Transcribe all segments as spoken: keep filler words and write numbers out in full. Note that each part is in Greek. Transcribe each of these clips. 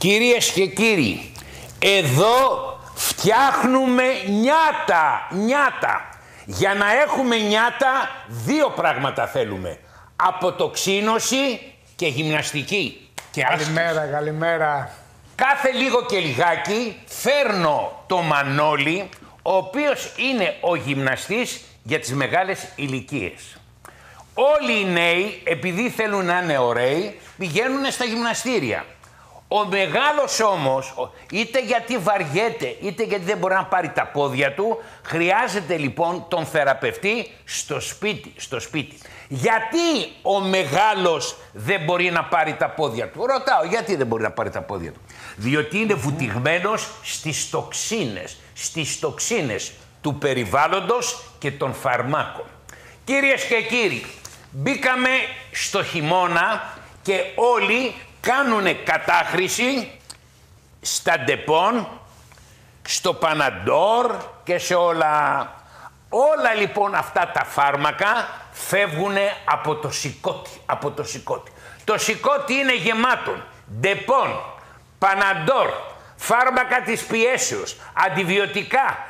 Κυρίες και κύριοι, εδώ φτιάχνουμε νιάτα, νιάτα. Για να έχουμε νιάτα, δύο πράγματα θέλουμε. Αποτοξίνωση και γυμναστική. Και καλημέρα, καλημέρα. Κάθε λίγο και λιγάκι φέρνω το Μανώλη, ο οποίος είναι ο γυμναστής για τις μεγάλες ηλικίες. Όλοι οι νέοι, επειδή θέλουν να είναι ωραίοι, πηγαίνουν στα γυμναστήρια. Ο μεγάλος όμως, είτε γιατί βαριέται, είτε γιατί δεν μπορεί να πάρει τα πόδια του, χρειάζεται λοιπόν τον θεραπευτή στο σπίτι, στο σπίτι. Γιατί ο μεγάλος δεν μπορεί να πάρει τα πόδια του? Ρωτάω, γιατί δεν μπορεί να πάρει τα πόδια του? Διότι είναι βουτυγμένος στις τοξίνες, στις τοξίνες του περιβάλλοντος και των φαρμάκων. Κυρίες και κύριοι, μπήκαμε στο χειμώνα και όλοι κάνουνε κατάχρηση στα ντεπών, στο παναντόρ και σε όλα. Όλα λοιπόν αυτά τα φάρμακα φεύγουνε από το σηκώτη, από το σηκώτη. Το σηκώτη είναι γεμάτον ντεπών, παναντόρ, φάρμακα της πιέσεως, αντιβιωτικά.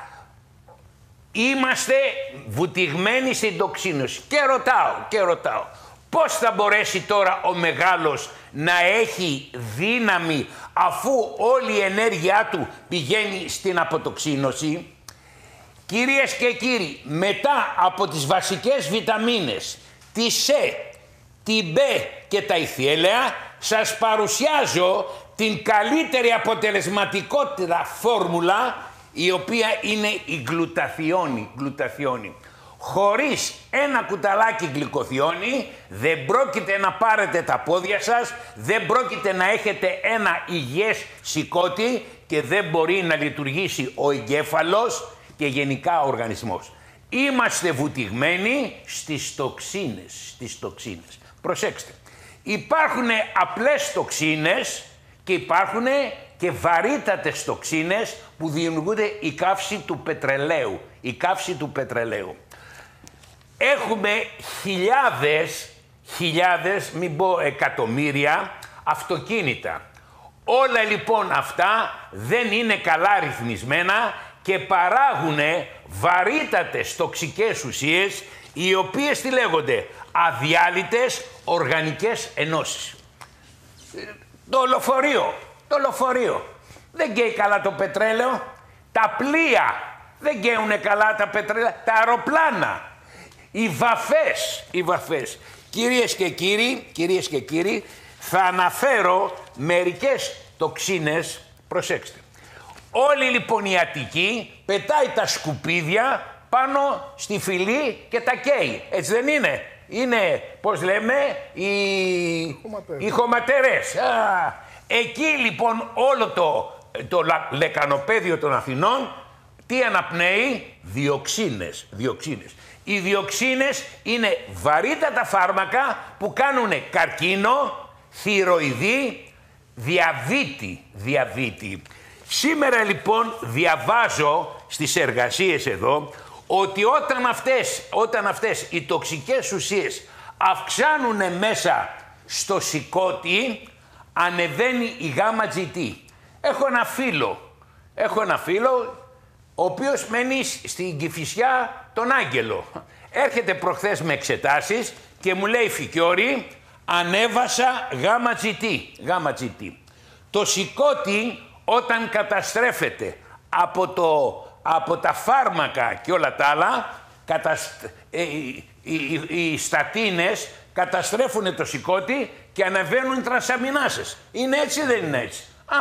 Είμαστε βουτυγμένοι στην τοξίνωση. Και ρωτάω, και ρωτάω, πώς θα μπορέσει τώρα ο μεγάλος να έχει δύναμη αφού όλη η ενέργειά του πηγαίνει στην αποτοξίνωση? Κυρίες και κύριοι, μετά από τις βασικές βιταμίνες, τη Σε, την Μπ και τα ηθιέλαια, σας παρουσιάζω την καλύτερη αποτελεσματικότητα φόρμουλα, η οποία είναι η γλουταθιόνη. γλουταθιόνη. Χωρίς ένα κουταλάκι γλυκοθιόνη δεν πρόκειται να πάρετε τα πόδια σας, δεν πρόκειται να έχετε ένα υγιές σηκώτη και δεν μπορεί να λειτουργήσει ο εγκέφαλος και γενικά ο οργανισμός. Είμαστε βουτυγμένοι στις τοξίνες, στις τοξίνες. Προσέξτε, υπάρχουν απλές τοξίνες και υπάρχουν και βαρύτατες τοξίνες που δημιουργούνται η καύση του πετρελαίου, η καύση του πετρελαίου. Έχουμε χιλιάδες, χιλιάδες, μην πω εκατομμύρια, αυτοκίνητα. Όλα λοιπόν αυτά δεν είναι καλά ρυθμισμένα και παράγουν βαρύτατες τοξικές ουσίες, οι οποίες τι λέγονται? Αδιάλυτες οργανικές ενώσεις. Το λεωφορείο, το λεωφορείο δεν καίει καλά το πετρέλαιο, τα πλοία δεν καίουνε καλά τα πετρέλαια, τα αεροπλάνα. Οι βαφές, οι βαφές. Κυρίες και κύριοι, κυρίες και κύριοι, θα αναφέρω μερικές τοξίνες, προσέξτε. Όλη λοιπόν η Αττική πετάει τα σκουπίδια πάνω στη φυλή και τα καίει. Έτσι δεν είναι? Είναι, πώς λέμε, οι, οι χωματερές. Α, εκεί λοιπόν όλο το, το λεκανοπέδιο των Αθηνών τι αναπνέει? Διοξίνες, διοξίνες. Οι διοξίνες είναι βαρύτατα φάρμακα που κάνουν καρκίνο, θηροειδή, διαβήτη, διαβήτη. Σήμερα λοιπόν διαβάζω στις εργασίες εδώ ότι όταν αυτές, όταν αυτές οι τοξικές ουσίες αυξάνουν μέσα στο σηκώτη, ανεβαίνει η γάμα τζι τι. Έχω ένα φίλο, έχω ένα φίλο ο οποίος μένει στην Κηφισιά τον Άγγελο. Έρχεται προχθές με εξετάσεις και μου λέει, Φικιόρη, ανέβασα γάμα τζι τι. Γάμα τζι τι. Το σηκώτη όταν καταστρέφεται από, το, από τα φάρμακα και όλα τα άλλα, καταστ... ε, οι, οι, οι στατίνες καταστρέφουν το σηκώτη και ανεβαίνουν οι τρανσαμινάσες. Είναι έτσι ή δεν είναι έτσι? Α,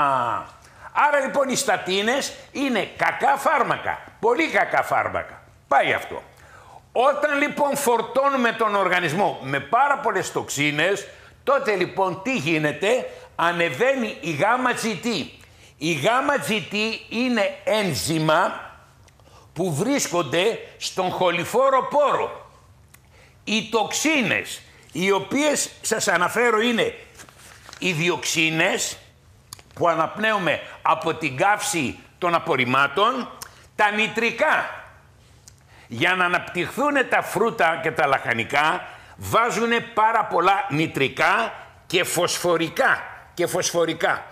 άρα λοιπόν οι στατίνες είναι κακά φάρμακα, πολύ κακά φάρμακα. Πάει αυτό. Όταν λοιπόν φορτώνουμε τον οργανισμό με πάρα πολλές τοξίνες, τότε λοιπόν τι γίνεται? Ανεβαίνει η γάμα τζι τι. Η γάμα τζι τι είναι ένζημα που βρίσκονται στον χοληφόρο πόρο. Οι τοξίνες, οι οποίες σας αναφέρω, είναι οι διοξίνες που αναπνέουμε από την καύση των απορριμμάτων, τα νητρικά. Για να αναπτυχθούν τα φρούτα και τα λαχανικά βάζουν πάρα πολλά νητρικά και φωσφορικά. Και φωσφορικά.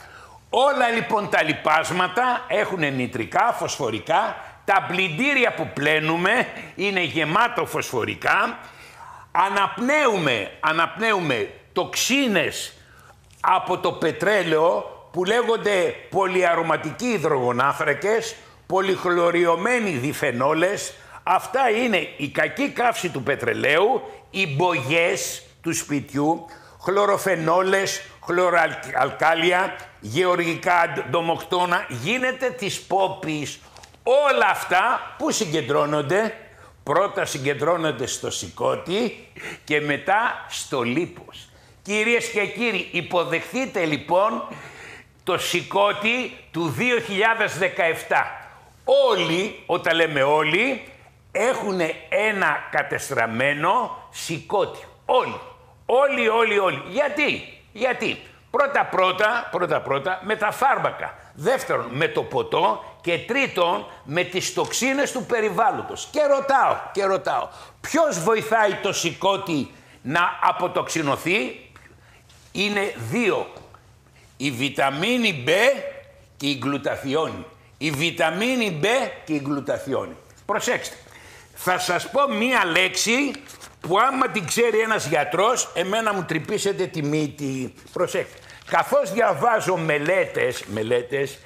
Όλα λοιπόν τα λιπάσματα έχουν νητρικά, φωσφορικά. Τα πλυντήρια που πλένουμε είναι γεμάτο φωσφορικά. Αναπνέουμε, αναπνέουμε τοξίνες από το πετρέλαιο που λέγονται πολυαρωματικοί υδρογονάνθρακες, πολυχλωριωμένοι διφενόλες. Αυτά είναι η κακή καύση του πετρελαίου, οι μπογιές του σπιτιού, χλωροφενόλες, χλωροαλκάλια, γεωργικά ντομοκτώνα, γίνεται της πόπης. Όλα αυτά που συγκεντρώνονται, πρώτα συγκεντρώνονται στο σηκώτη και μετά στο λίπος. Κυρίες και κύριοι, υποδεχτείτε λοιπόν το σηκώτη του δύο χιλιάδες δεκαεπτά. Όλοι, όταν λέμε όλοι, έχουν ένα κατεστραμμένο σηκώτη. Όλοι. Όλοι, όλοι, όλοι. Γιατί, γιατί. Πρώτα πρώτα, πρώτα πρώτα με τα φάρμακα. Δεύτερον με το ποτό και τρίτον με τις τοξίνες του περιβάλλοντος. Και ρωτάω, και ρωτάω, ποιος βοηθάει το σηκώτη να αποτοξινωθεί? Είναι δύο. Η βιταμίνη B και η γλουταθιόνη. Η βιταμίνη B και η γλουταθιόνη. Προσέξτε, θα σας πω μία λέξη που άμα την ξέρει ένας γιατρός, εμένα μου τρυπήσετε τη μύτη. Προσέξτε. Καθώς διαβάζω μελέτες, μελέτες,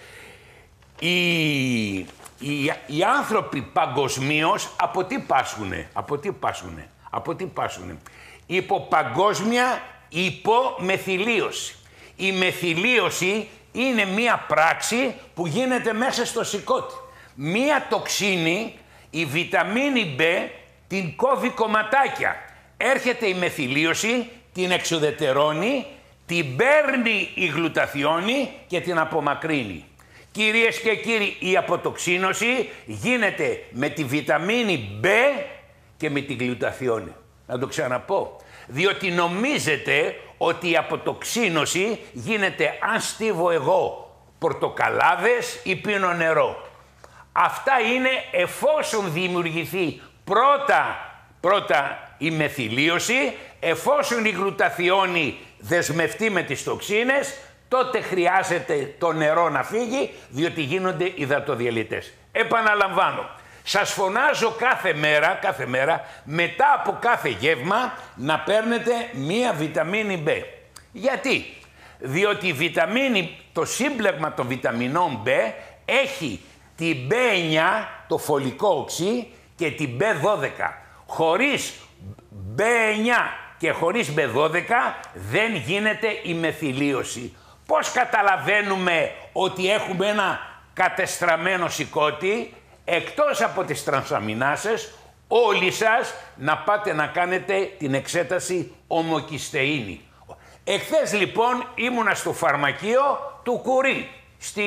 οι, οι, οι άνθρωποι παγκοσμίως από τι πάσχουνε, από τι πάσχουνε, από τι πάσχουνε. Υπό παγκόσμια υπομεθυλίωση. Η μεθυλίωση είναι μία πράξη που γίνεται μέσα στο σηκώτη. Μία τοξίνη, η βιταμίνη B, την κόβει κομματάκια. Έρχεται η μεθυλίωση, την εξουδετερώνει, την παίρνει η γλουταθιόνη και την απομακρύνει. Κυρίες και κύριοι, η αποτοξίνωση γίνεται με τη βιταμίνη B και με τη γλουταθιόνη. Να το ξαναπώ. Διότι νομίζετε ότι η αποτοξίνωση γίνεται αν στίβω εγώ πορτοκαλάδες ή πίνω νερό. Αυτά είναι εφόσον δημιουργηθεί πρώτα, πρώτα η μεθυλίωση, εφόσον η γλουταθιόνη δεσμευτεί με τις τοξίνες, τότε χρειάζεται το νερό να φύγει, διότι γίνονται υδατοδιαλυτές. Επαναλαμβάνω, σας φωνάζω κάθε μέρα, κάθε μέρα, μετά από κάθε γεύμα, να παίρνετε μία βιταμίνη B. Γιατί? Διότι η βιταμίνη, το σύμπλεγμα των βιταμινών B έχει την B εννιά, το φωλικό οξύ, και την B δώδεκα. Χωρίς B εννιά και χωρίς B δώδεκα δεν γίνεται η μεθυλίωση. Πώς καταλαβαίνουμε ότι έχουμε ένα κατεστραμμένο σηκώτη? Εκτός από τις τρανσαμινάσες, όλοι σας να πάτε να κάνετε την εξέταση ομοκυστεΐνη. Εχθές λοιπόν ήμουνα στο φαρμακείο του Κουρί, στη...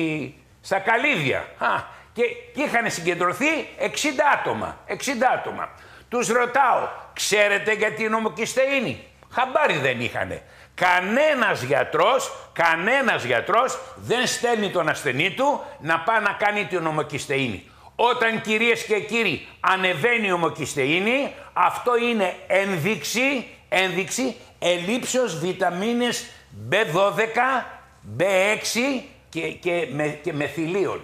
στα Καλύδια. Α, και, και είχαν συγκεντρωθεί εξήντα άτομα. εξήντα άτομα. Τους ρωτάω, ξέρετε για την ομοκυστεΐνη? Χαμπάρι δεν είχανε. Κανένας γιατρός, κανένας γιατρός δεν στέλνει τον ασθενή του να πάει να κάνει την ομοκυστεΐνη. Όταν, κυρίες και κύριοι, ανεβαίνει η ομοκυστεΐνη, αυτό είναι ένδειξη, ένδειξη ελλείψεως βιταμίνες B δώδεκα, B έξι και, και, με, και μεθυλίων.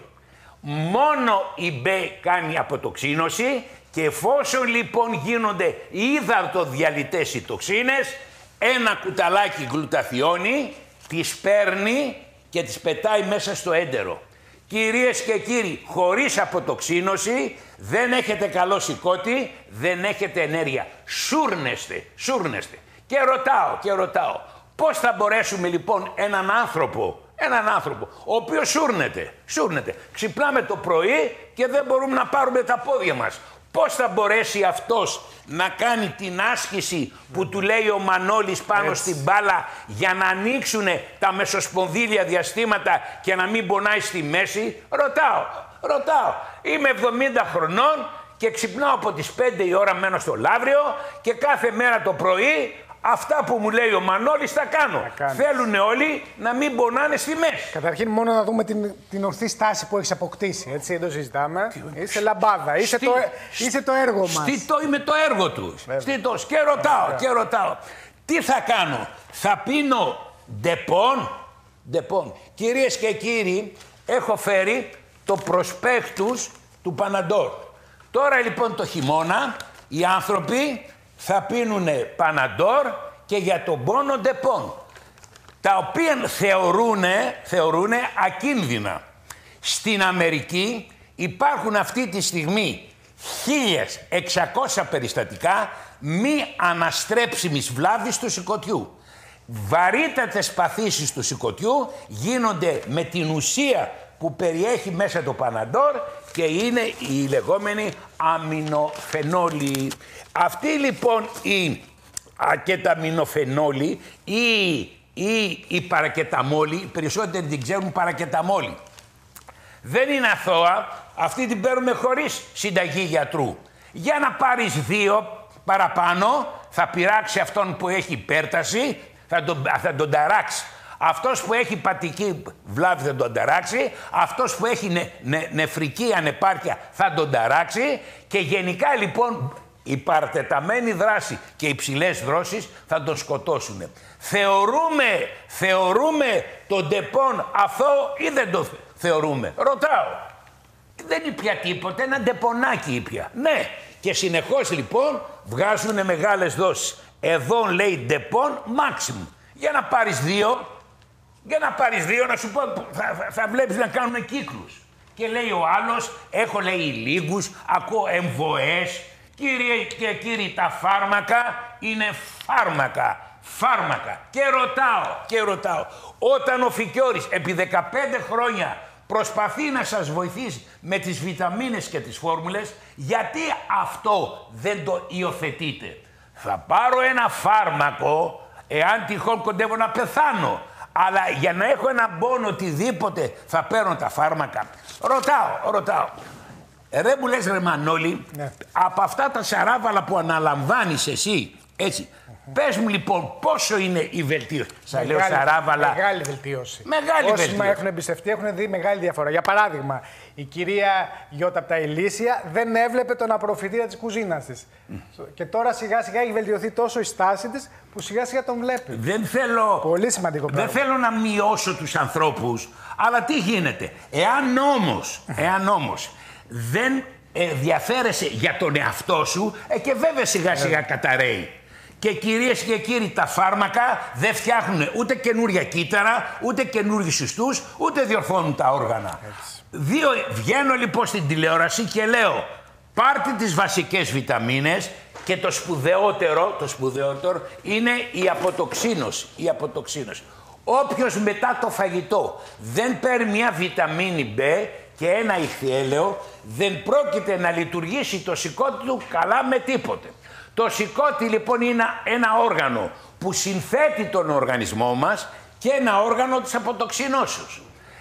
Μόνο η B κάνει αποτοξίνωση και εφόσον λοιπόν γίνονται υδατοδιαλυτές οι τοξίνες, ένα κουταλάκι γλουταθιόνη τις παίρνει και τις πετάει μέσα στο έντερο. Κυρίες και κύριοι, χωρίς αποτοξίνωση δεν έχετε καλό σηκώτη, δεν έχετε ενέργεια. Σούρνεστε, σούρνεστε. Και ρωτάω, και ρωτάω, πώς θα μπορέσουμε λοιπόν έναν άνθρωπο, έναν άνθρωπο, ο οποίος σούρνεται, σούρνεται, ξυπνάμε το πρωί και δεν μπορούμε να πάρουμε τα πόδια μας. Πώς θα μπορέσει αυτός να κάνει την άσκηση που του λέει ο Μανώλης πάνω Έτσι. στην μπάλα για να ανοίξουν τα μεσοσπονδύλια διαστήματα και να μην πονάει στη μέση? Ρωτάω, ρωτάω. Είμαι εβδομήντα χρονών και ξυπνάω από τις πέντε η ώρα, μένω στο Λαύριο και κάθε μέρα το πρωί αυτά που μου λέει ο Μανώλης τα κάνω. Θέλουν όλοι να μην πονάνε στη μέση. Καταρχήν, μόνο να δούμε την, την ορθή στάση που έχεις αποκτήσει. Έτσι, δεν το συζητάμε. Είσαι λαμπάδα. Είσαι, Στη... το, είσαι το έργο μας. Στήτο είμαι το έργο του. Στήτο. Και ρωτάω, και ρωτάω. Τι θα κάνω? Θα πίνω ντεπών, ντεπών. Κυρίες και κύριοι, έχω φέρει το προσπέκτους του Παναντόρ. Τώρα λοιπόν το χειμώνα οι άνθρωποι θα πίνουνε Παναντόρ και για τον πόνο ντεπών, τα οποία θεωρούνε, θεωρούνε ακίνδυνα. Στην Αμερική υπάρχουν αυτή τη στιγμή χίλια εξακόσια περιστατικά μη αναστρέψιμης βλάβης του σηκωτιού. Βαρύτατες παθήσεις του σηκωτιού γίνονται με την ουσία που περιέχει μέσα το Παναντόρ και είναι η λεγόμενη αμινοφενόλη. Αυτή λοιπόν η ακεταμινοφενόλη ή, ή η παρακεταμόλη, οι περισσότεροι την ξέρουν παρακεταμόλη. Δεν είναι αθώα, αυτή την παίρνουμε χωρίς συνταγή γιατρού. Για να πάρεις δύο παραπάνω θα πειράξει αυτόν που έχει υπέρταση, θα τον, θα τον ταράξει. Αυτός που έχει πατική βλάβη θα τον ταράξει, αυτός που έχει νε, νε, νεφρική ανεπάρκεια θα τον ταράξει και γενικά λοιπόν η παρατεταμένη δράση και οι υψηλές δρόσεις θα τον σκοτώσουν. Θεωρούμε, θεωρούμε τον ντεπών αθώο ή δεν το θεωρούμε? Ρωτάω. Δεν ήπια τίποτε, ένα ντεπονάκι ήπια. Ναι, και συνεχώς λοιπόν βγάζουν μεγάλες δόσεις. Εδώ λέει ντεπών maximum. Για να πάρεις δύο, για να πάρεις δύο να σου πω, θα, θα, θα βλέπεις να κάνουν κύκλους. Και λέει ο άλλος, έχω λέει λίγους, ακούω εμβοές. Κύριε και κύριοι, τα φάρμακα είναι φάρμακα. Φάρμακα. Και ρωτάω, και ρωτάω, όταν ο Φικιώρης επί δεκαπέντε χρόνια προσπαθεί να σας βοηθήσει με τις βιταμίνες και τις φόρμουλες, γιατί αυτό δεν το υιοθετείτε? Θα πάρω ένα φάρμακο, εάν τυχόν κοντεύω να πεθάνω, αλλά για να έχω ένα πόνο οτιδήποτε θα παίρνω τα φάρμακα. Ρωτάω, ρωτάω. Ρε μου λες ρε Μανώλη, ναι, από αυτά τα σαράβαλα που αναλαμβάνεις εσύ, έτσι, mm-hmm. πες μου λοιπόν πόσο είναι η βελτίωση. Σας λέω σαράβαλα. Μεγάλη βελτίωση. Μεγάλη Όσοι βελτίωση. με έχουν εμπιστευτεί έχουν δει μεγάλη διαφορά. Για παράδειγμα, η κυρία Γιώτα από τα Ηλίσια δεν έβλεπε τον απορροφητήρα της κουζίνας της. Mm. Και τώρα σιγά σιγά έχει βελτιωθεί τόσο η στάση της που σιγά σιγά τον βλέπει. Δεν θέλω, πολύ σημαντικό πράγμα. Δεν θέλω να μειώσω τους ανθρώπους, αλλά τι γίνεται. Εάν όμως, εάν όμως δεν ενδιαφέρεσαι για τον εαυτό σου, ε, και βέβαια σιγά σιγά καταραίει. Και κυρίες και κύριοι, τα φάρμακα δεν φτιάχνουν ούτε καινούρια κύτταρα, ούτε καινούριους ιστούς, ούτε διορθώνουν τα όργανα. Δύο, βγαίνω λοιπόν στην τηλεόραση και λέω, πάρτε τις βασικές βιταμίνες και το σπουδαιότερο, το σπουδαιότερο είναι η αποτοξίνωση. Η αποτοξίνωση. Όποιος μετά το φαγητό δεν παίρνει μια βιταμίνη B και ένα ηχθιέλαιο, δεν πρόκειται να λειτουργήσει το σηκώτη του καλά με τίποτε. Το σηκώτη λοιπόν είναι ένα όργανο που συνθέτει τον οργανισμό μας και ένα όργανο της αποτοξινώσεως.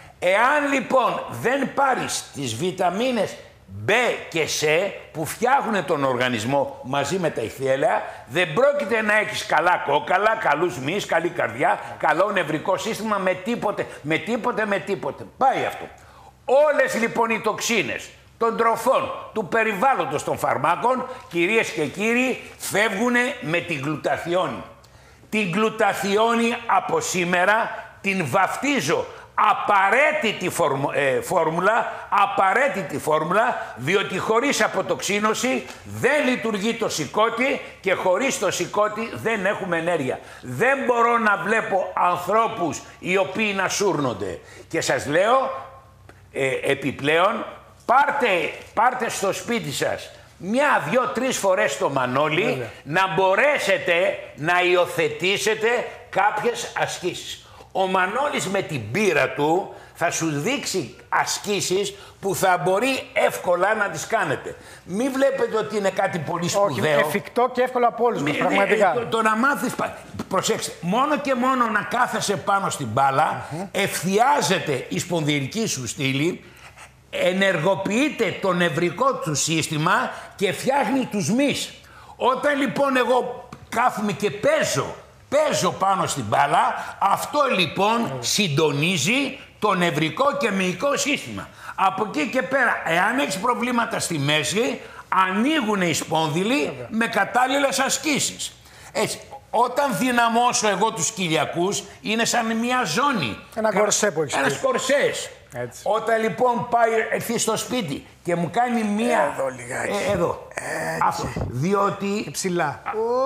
Εάν λοιπόν δεν πάρεις τις βιταμίνες B και C που φτιάχνουν τον οργανισμό μαζί με τα ηχθιέλαια, δεν πρόκειται να έχεις καλά κόκαλα, καλούς μυς, καλή καρδιά, καλό νευρικό σύστημα, με τίποτε, με τίποτε, με τίποτε. Πάει αυτό. Όλες λοιπόν οι τοξίνες των τροφών, του περιβάλλοντος των φαρμάκων, κυρίες και κύριοι, φεύγουν με την γλουταθιόνη. Την γλουταθιόνη από σήμερα την βαφτίζω απαραίτητη φόρμου, ε, φόρμουλα, απαραίτητη φόρμουλα, διότι χωρίς αποτοξίνωση δεν λειτουργεί το σηκώτη και χωρίς το σηκώτη δεν έχουμε ενέργεια. Δεν μπορώ να βλέπω ανθρώπους οι οποίοι να σούρνονται. Και σας λέω, ε, επιπλέον, πάρτε, πάρτε στο σπίτι σας μια, δυο, τρεις φορές το Μανώλη, Βέβαια. να μπορέσετε να υιοθετήσετε κάποιες ασκήσεις. Ο Μανώλης με την πείρα του θα σου δείξει ασκήσεις που θα μπορεί εύκολα να τις κάνετε. Μην βλέπετε ότι είναι κάτι πολύ σπουδαίο. Όχι, εφικτό και εύκολο από όλους μας, πραγματικά. Το, το να μάθεις, προσέξτε, μόνο και μόνο να κάθεσαι πάνω στην μπάλα, uh-huh. ευθιάζεται η σπονδυλική σου στήλη, ενεργοποιείται το νευρικό του σύστημα και φτιάχνει τους μυς. Όταν λοιπόν εγώ κάθομαι και παίζω, παίζω πάνω στην μπάλα, αυτό λοιπόν mm. συντονίζει το νευρικό και μυϊκό σύστημα. Από εκεί και πέρα, εάν έχεις προβλήματα στη μέση, ανοίγουν οι σπόνδυλοι mm. με κατάλληλες ασκήσεις. Έτσι, Όταν δυναμώσω εγώ τους κοιλιακούς, είναι σαν μια ζώνη. Ένα κορσέ που έχεις. Ένας κορσές. Έτσι. Όταν λοιπόν πάει, έρθει στο σπίτι και μου κάνει μία... Εδώ λιγάκι. Ε, εδώ. Αυτό. Διότι... Και ψηλά.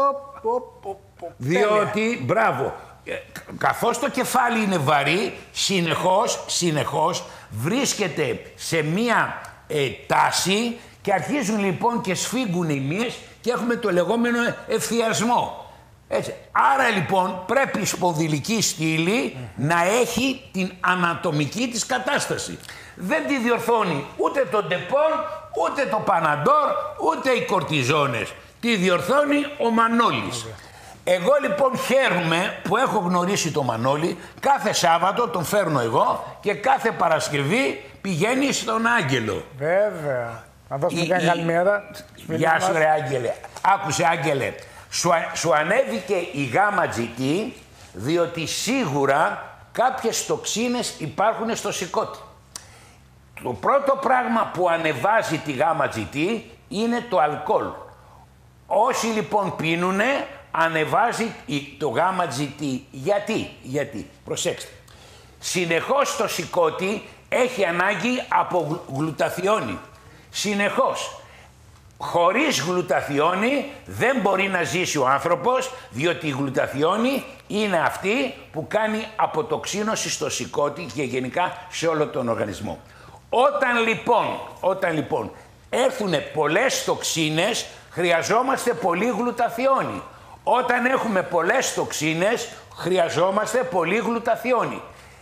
Διότι, μπράβο, καθώς το κεφάλι είναι βαρύ, συνεχώς, συνεχώς βρίσκεται σε μία ε, τάση και αρχίζουν λοιπόν και σφίγγουν οι μύες και έχουμε το λεγόμενο ευθιασμό. Έτσι. Άρα λοιπόν πρέπει η σπονδυλική στήλη mm-hmm. να έχει την ανατομική της κατάσταση. Δεν τη διορθώνει ούτε το ντεπών, ούτε το παναντόρ, ούτε οι κορτιζόνες. Τη διορθώνει ο Μανώλης. Okay. Εγώ λοιπόν χαίρομαι που έχω γνωρίσει τον Μανώλη. Κάθε Σάββατο τον φέρνω εγώ και κάθε Παρασκευή πηγαίνει στον Άγγελο. Βέβαια. Να δώσουμε μια καλημέρα. Γεια σου ρε Άγγελε. Άκουσε Άγγελε. Σου, σου ανέβηκε η γάμα τζι τι διότι σίγουρα κάποιες τοξίνες υπάρχουν στο σηκώτη. Το πρώτο πράγμα που ανεβάζει τη γάμα τζι τι είναι το αλκοόλ. Όσοι λοιπόν πίνουνε, ανεβάζει το γάμα τζι τι. Γιατί, γιατί, προσέξτε. Συνεχώς το σηκώτη έχει ανάγκη από γλουταθιόνη. Συνεχώς. Χωρίς γλουταθιόνη δεν μπορεί να ζήσει ο άνθρωπος, διότι η γλουταθιόνη είναι αυτή που κάνει αποτοξίνωση στο σηκώτη και γενικά σε όλο τον οργανισμό. Όταν λοιπόν, όταν λοιπόν έρθουν πολλές τοξίνες, χρειαζόμαστε πολύ γλουταθιόνη. Όταν έχουμε πολλές τοξίνες, χρειαζόμαστε πολύ γλουταθιόνη.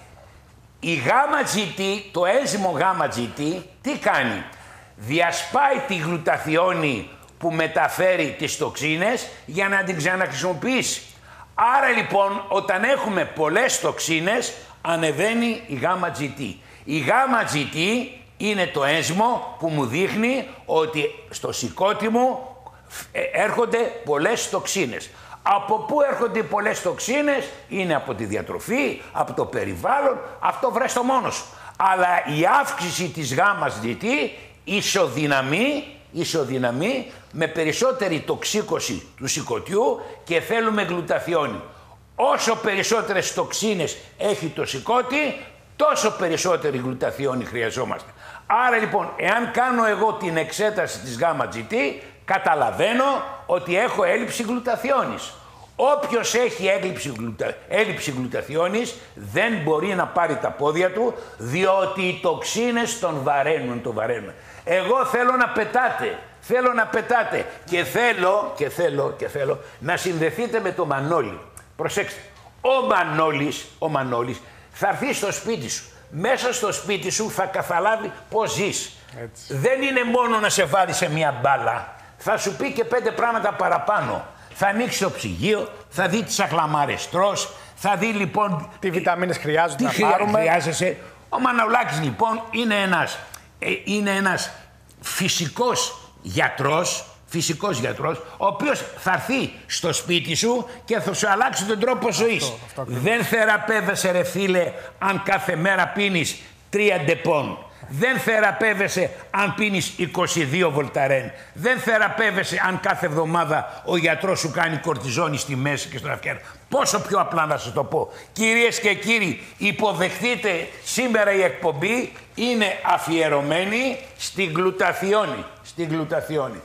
Η γάμα τζι τι, το ένζυμο γάμα τζι τι, τι κάνει? Διασπάει τη γλουταθιόνη που μεταφέρει τις τοξίνες για να την ξαναχρησιμοποιήσει. Άρα λοιπόν όταν έχουμε πολλές τοξίνες ανεβαίνει η γάμα τζι τι. Η γάμα τζι τι είναι το ένζυμο που μου δείχνει ότι στο σηκώτη μου έρχονται πολλές τοξίνες. Από πού έρχονται οι πολλές τοξίνες? Είναι από τη διατροφή, από το περιβάλλον, αυτό βρες το μόνο σου. Αλλά η αύξηση της γάμας τζι τι ισοδυναμεί, ισοδυναμεί με περισσότερη τοξίκωση του σηκωτιού και θέλουμε γλουταθιόνη. Όσο περισσότερες τοξίνες έχει το σηκώτη, τόσο περισσότερη γλουταθιόνη χρειαζόμαστε. Άρα λοιπόν, εάν κάνω εγώ την εξέταση της γάμα τζι τι, καταλαβαίνω ότι έχω έλλειψη γλουταθιόνης. Όποιος έχει έλλειψη, γλουτα... έλλειψη γλουταθιόνης δεν μπορεί να πάρει τα πόδια του, διότι οι τοξίνες τον βαραίνουν, τον βαραίνουν. Εγώ θέλω να πετάτε, θέλω να πετάτε και θέλω, και θέλω, και θέλω να συνδεθείτε με τον Μανώλη. Προσέξτε, ο Μανώλης, ο Μανώλης θα έρθει στο σπίτι σου. Μέσα στο σπίτι σου θα καταλάβει πώς ζεις. Έτσι. Δεν είναι μόνο να σε βάλει σε μια μπάλα. Θα σου πει και πέντε πράγματα παραπάνω. Θα ανοίξει το ψυγείο, θα δει τις αχλαμάρες τρως, θα δει λοιπόν... Τι βιταμίνες χρειάζονται τι να πάρουμε. Χρειάζεσαι. Ο Μαναουλάκης λοιπόν είναι ένας, ε, είναι ένας φυσικός γιατρός, φυσικός γιατρός, ο οποίος θα έρθει στο σπίτι σου και θα σου αλλάξει τον τρόπο ζωής. Αυτό, αυτό Δεν θεραπεύεσαι ρε φίλε αν κάθε μέρα πίνεις τρία ντεπών. Δεν θεραπεύεσαι αν πίνεις είκοσι δύο βολταρέν. Δεν θεραπεύεσαι αν κάθε εβδομάδα ο γιατρός σου κάνει κορτιζόνη στη μέση και στον αυκέρα. Πόσο πιο απλά να σας το πω. Κυρίες και κύριοι, υποδεχτείτε σήμερα η εκπομπή είναι αφιερωμένη στην γλουταθιόνη. Στην γλουταθιόνη.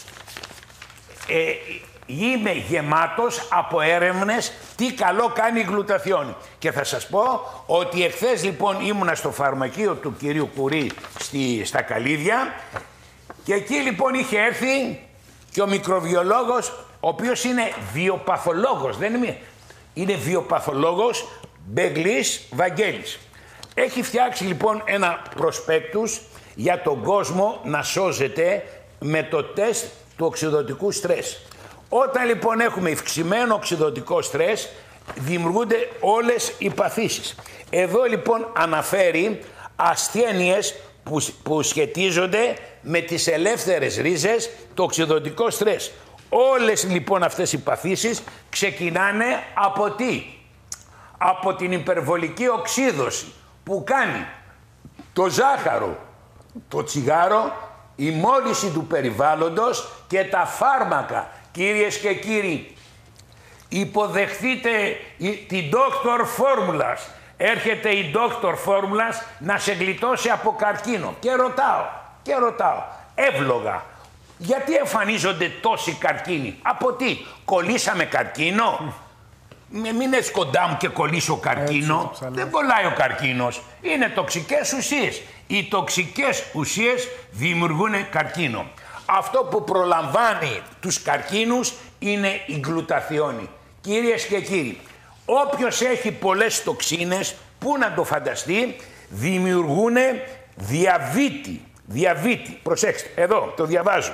Ε, είμαι γεμάτος από έρευνες τι καλό κάνει η γλουταθιόνη. Και θα σας πω ότι εχθές λοιπόν ήμουνα στο φαρμακείο του κυρίου Κουρί στη, στα Καλύδια και εκεί λοιπόν είχε έρθει και ο μικροβιολόγος, ο οποίος είναι βιοπαθολόγος, δεν είναι, είναι βιοπαθολόγος Μπεγλής Βαγγέλης. Έχει φτιάξει λοιπόν ένα προσπέκτους για τον κόσμο να σώζεται με το τεστ του οξυδοτικού στρες. Όταν λοιπόν έχουμε ευξημένο οξυδοτικό στρες, δημιουργούνται όλες οι παθήσεις. Εδώ λοιπόν αναφέρει ασθένειες που, που σχετίζονται με τις ελεύθερες ρίζες, το οξυδοτικό στρες. Όλες λοιπόν αυτές οι παθήσεις ξεκινάνε από τι? Από την υπερβολική οξύδωση που κάνει το ζάχαρο, το τσιγάρο, η μόλυνση του περιβάλλοντος και τα φάρμακα. Κυρίες και κύριοι, Υποδεχτείτε την Doctor Formulas. Έρχεται η Doctor Formulas να σε γλιτώσει από καρκίνο. Και ρωτάω, και ρωτάω, εύλογα, γιατί εμφανίζονται τόσοι καρκίνοι? Από τι, κολλήσαμε καρκίνο? Μην έρθεις κοντά μου και κολλήσω καρκίνο. Έτσι, δεν κολλάει ο καρκίνος. Είναι τοξικές ουσίες. Οι τοξικές ουσίες δημιουργούν καρκίνο. Αυτό που προλαμβάνει τους καρκίνους είναι η γλουταθιόνη. Κυρίες και κύριοι, όποιος έχει πολλές τοξίνες, πού να το φανταστεί, δημιουργούν διαβήτη. Διαβήτη. Προσέξτε, εδώ το διαβάζω.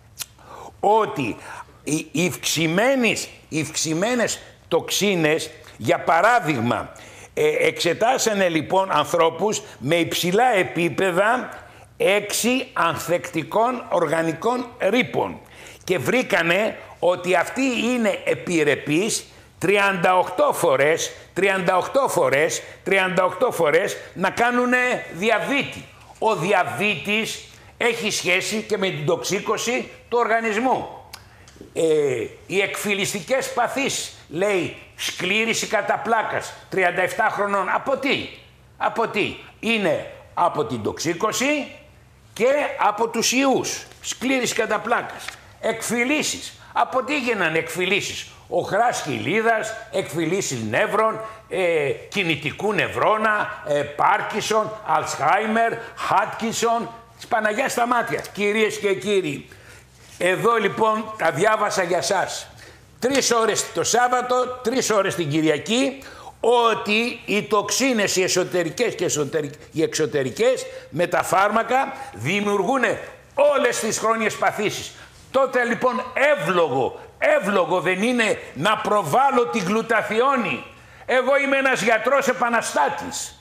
Ότι οι, οι, ευξημένες, οι ευξημένες τοξίνες, για παράδειγμα, ε, εξετάσανε λοιπόν ανθρώπους με υψηλά επίπεδα έξι ανθεκτικών οργανικών ρήπων και βρήκανε ότι αυτοί είναι επιρρεπείς τριάντα οκτώ φορές, τριάντα οκτώ φορές, τριάντα οκτώ φορές να κάνουν διαβήτη. Ο διαβήτης έχει σχέση και με την τοξίκωση του οργανισμού. Ε, οι εκφυλιστικές παθήσεις, λέει, σκλήρηση κατά πλάκας, τριάντα επτά χρονών. Από τι? Από τι? Είναι από την τοξίκωση και από τους ιούς. Σκλήρηση κατά πλάκας. Εκφυλίσεις. Από τι γίνανε εκφυλίσεις? Οχράς χιλίδας, εκφυλίσεις νεύρων, ε, κινητικού νευρώνα, ε, Πάρκισον, Αλσχάιμερ, Χάτκινσον, της Παναγιάς στα μάτια. Κυρίες και κύριοι, εδώ λοιπόν τα διάβασα για σας. Τρεις ώρες το Σάββατο, τρεις ώρες την Κυριακή, ότι οι τοξίνες οι εσωτερικές και οι εξωτερικές με τα φάρμακα δημιουργούν όλες τις χρόνιες παθήσεις. Τότε λοιπόν εύλογο, εύλογο δεν είναι να προβάλλω τη γλουταθιόνη? Εγώ είμαι ένας γιατρός επαναστάτης.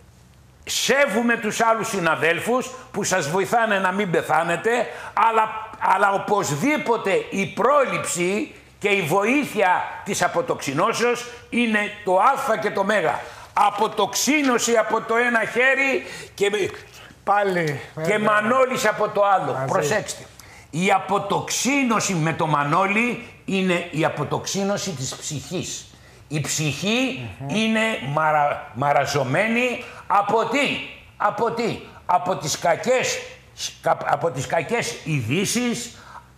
Σέβουμε τους άλλους συναδέλφους που σας βοηθάνε να μην πεθάνετε, αλλά, αλλά οπωσδήποτε η πρόληψη και η βοήθεια της αποτοξινώσεως είναι το α και το μέγα. Αποτοξίνωση από το ένα χέρι και, πάλι, και μανόλης από το άλλο. Μαζί. Προσέξτε. Η αποτοξίνωση με το μανόλι είναι η αποτοξίνωση της ψυχής. Η ψυχή mm-hmm. είναι μαρα, μαραζωμένη από τι? Από τι? Από τις κακές, από τις κακές ειδήσεις.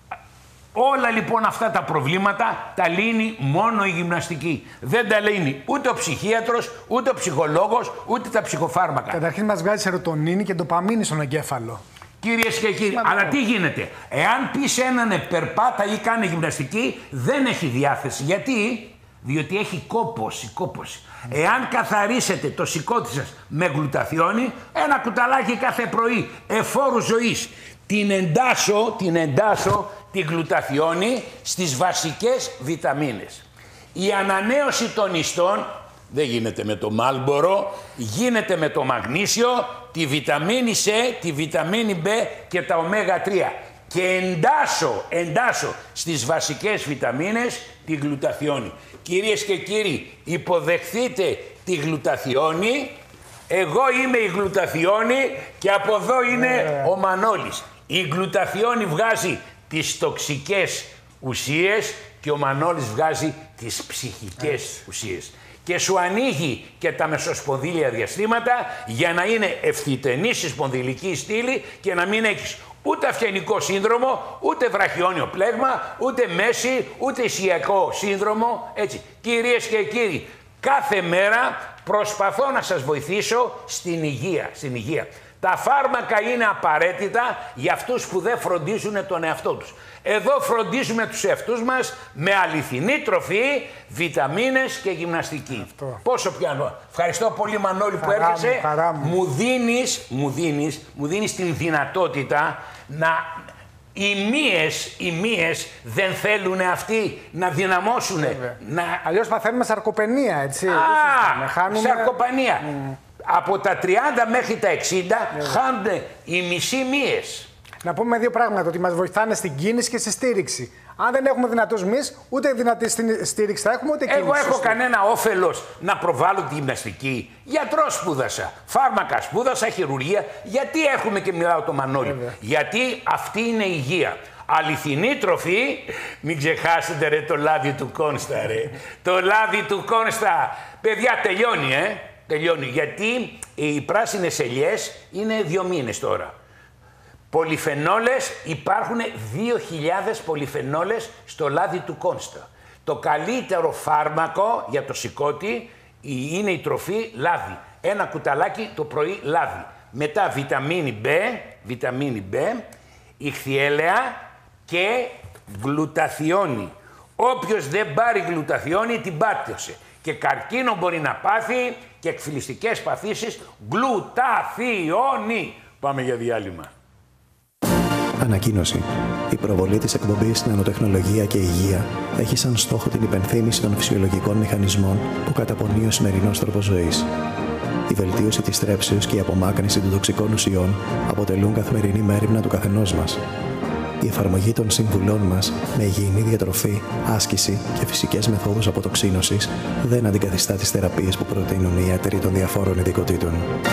Όλα λοιπόν αυτά τα προβλήματα τα λύνει μόνο η γυμναστική. Δεν τα λύνει ούτε ο ψυχίατρος, ούτε ο ψυχολόγος, ούτε τα ψυχοφάρμακα. Καταρχήν μας βγάζει σερωτονίνη και ντοπαμίνη στον εγκέφαλο. Κυρίες και κύριοι, αλλά τι γίνεται? Εάν πεις έναν περπάτα ή κάνει γυμναστική, δεν έχει διάθεση. Γιατί? Διότι έχει κόπωση, κόπωση. Mm. Εάν καθαρίσετε το σηκώτη σας με γλουταθιόνη, ένα κουταλάκι κάθε πρωί, εφόρου ζωής, την εντάσσω, την εντάσσω τη γλουταθιόνη στις βασικές βιταμίνες. Η ανανέωση των ιστών δεν γίνεται με το μάλμπορο, γίνεται με το μαγνήσιο, τη βιταμίνη C, τη βιταμίνη B και τα ωμέγα τρία. Και εντάσσω, εντάσσω στις βασικές βιταμίνες τη γλουταθιόνη. Κυρίες και κύριοι, υποδεχθείτε τη γλουταθιόνη. Εγώ είμαι η γλουταθιόνη και από εδώ είναι ο Μανώλης. Η γλουταθιόνη βγάζει τις τοξικές ουσίες και ο Μανώλης βγάζει τις ψυχικές ουσίες. Και σου ανοίγει και τα μεσοσπονδύλια διαστήματα για να είναι ευθυτενής η σπονδυλική στήλη και να μην έχεις ούτε αυγενικό σύνδρομο, ούτε βραχιόνιο πλέγμα, ούτε μέση, ούτε ισιακό σύνδρομο. Έτσι. Κυρίες και κύριοι, κάθε μέρα προσπαθώ να σας βοηθήσω στην υγεία. Στην υγεία. Τα φάρμακα είναι απαραίτητα για αυτούς που δεν φροντίζουν τον εαυτό τους. Εδώ φροντίζουμε τους εαυτούς μας με αληθινή τροφή, βιταμίνες και γυμναστική. Αυτό. Πόσο πιάνω. Ευχαριστώ πολύ Μανώλη που έρχεσαι. Μου, μου, δίνεις, μου, δίνεις, μου δίνεις την δυνατότητα να... Οι μύες, οι μύες δεν θέλουν αυτοί να δυναμώσουν. Να... Αλλιώς παθαίνουμε σαρκοπενία, έτσι. Α, χάνουμε... σαρκοπανία. Mm. Από τα τριάντα μέχρι τα εξήντα yeah. χάνουν οι μισοί μύες. Να πούμε δύο πράγματα, ότι μας βοηθάνε στην κίνηση και στη στήριξη. Αν δεν έχουμε δυνατούς μυς, ούτε δυνατή στήριξη θα έχουμε, ούτε κίνηση. Εγώ έχω κανένα όφελος να προβάλλω τη γυμναστική. Γιατρός σπούδασα, φάρμακα σπούδασα, χειρουργία. Γιατί έχουμε και μιλάω το Μανώλη? Βέβαια. Γιατί αυτή είναι η υγεία. Αληθινή τροφή, μην ξεχάσετε ρε το λάδι του Κόνστα ρε. Το λάδι του Κόνστα. Παιδιά, τελειώνει, ε. Τελειώνει, γιατί οι πράσινες ελιές είναι δύο μήνες τώρα. Πολυφενόλες, υπάρχουν δύο χιλιάδες πολυφενόλες στο λάδι του Κόνστα. Το καλύτερο φάρμακο για το σηκώτη είναι η τροφή λάδι. Ένα κουταλάκι το πρωί λάδι. Μετά βιταμίνη B, βιταμίνη B, ιχθυέλαια και γλουταθιόνη. Όποιος δεν πάρει γλουταθιόνη την πάτησε. Και καρκίνο μπορεί να πάθει και εκφυλιστικές παθήσεις. Γλουταθιόνη. Πάμε για διάλειμμα. Ανακοίνωση. Η προβολή της εκπομπής Νανοτεχνολογία και Υγεία έχει σαν στόχο την υπενθύμηση των φυσιολογικών μηχανισμών που καταπονεί ο σημερινός τρόπος ζωής. Η βελτίωση της θρέψεως και η απομάκρυνση των τοξικών ουσιών αποτελούν καθημερινή μέριμνα του καθενός μας. Η εφαρμογή των συμβουλών μας με υγιεινή διατροφή, άσκηση και φυσικές μεθόδους αποτοξίνωσης δεν αντικαθιστά τις θεραπείες που προτείνουν οι ιατροί των διαφόρων ειδικοτήτων.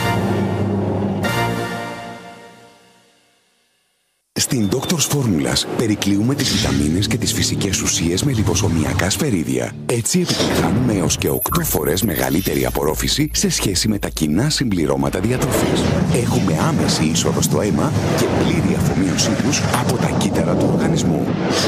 Στην Doctor's Formulas περικλείουμε τις βιταμίνες και τις φυσικές ουσίες με λιποσωμιακά σφαιρίδια. Έτσι επιτυγχάνουμε έως και οκτώ φορές μεγαλύτερη απορρόφηση σε σχέση με τα κοινά συμπληρώματα διατροφής. Έχουμε άμεση είσοδο στο αίμα και πλήρη αφομοίωσή τους από τα κύτταρα του οργανισμού.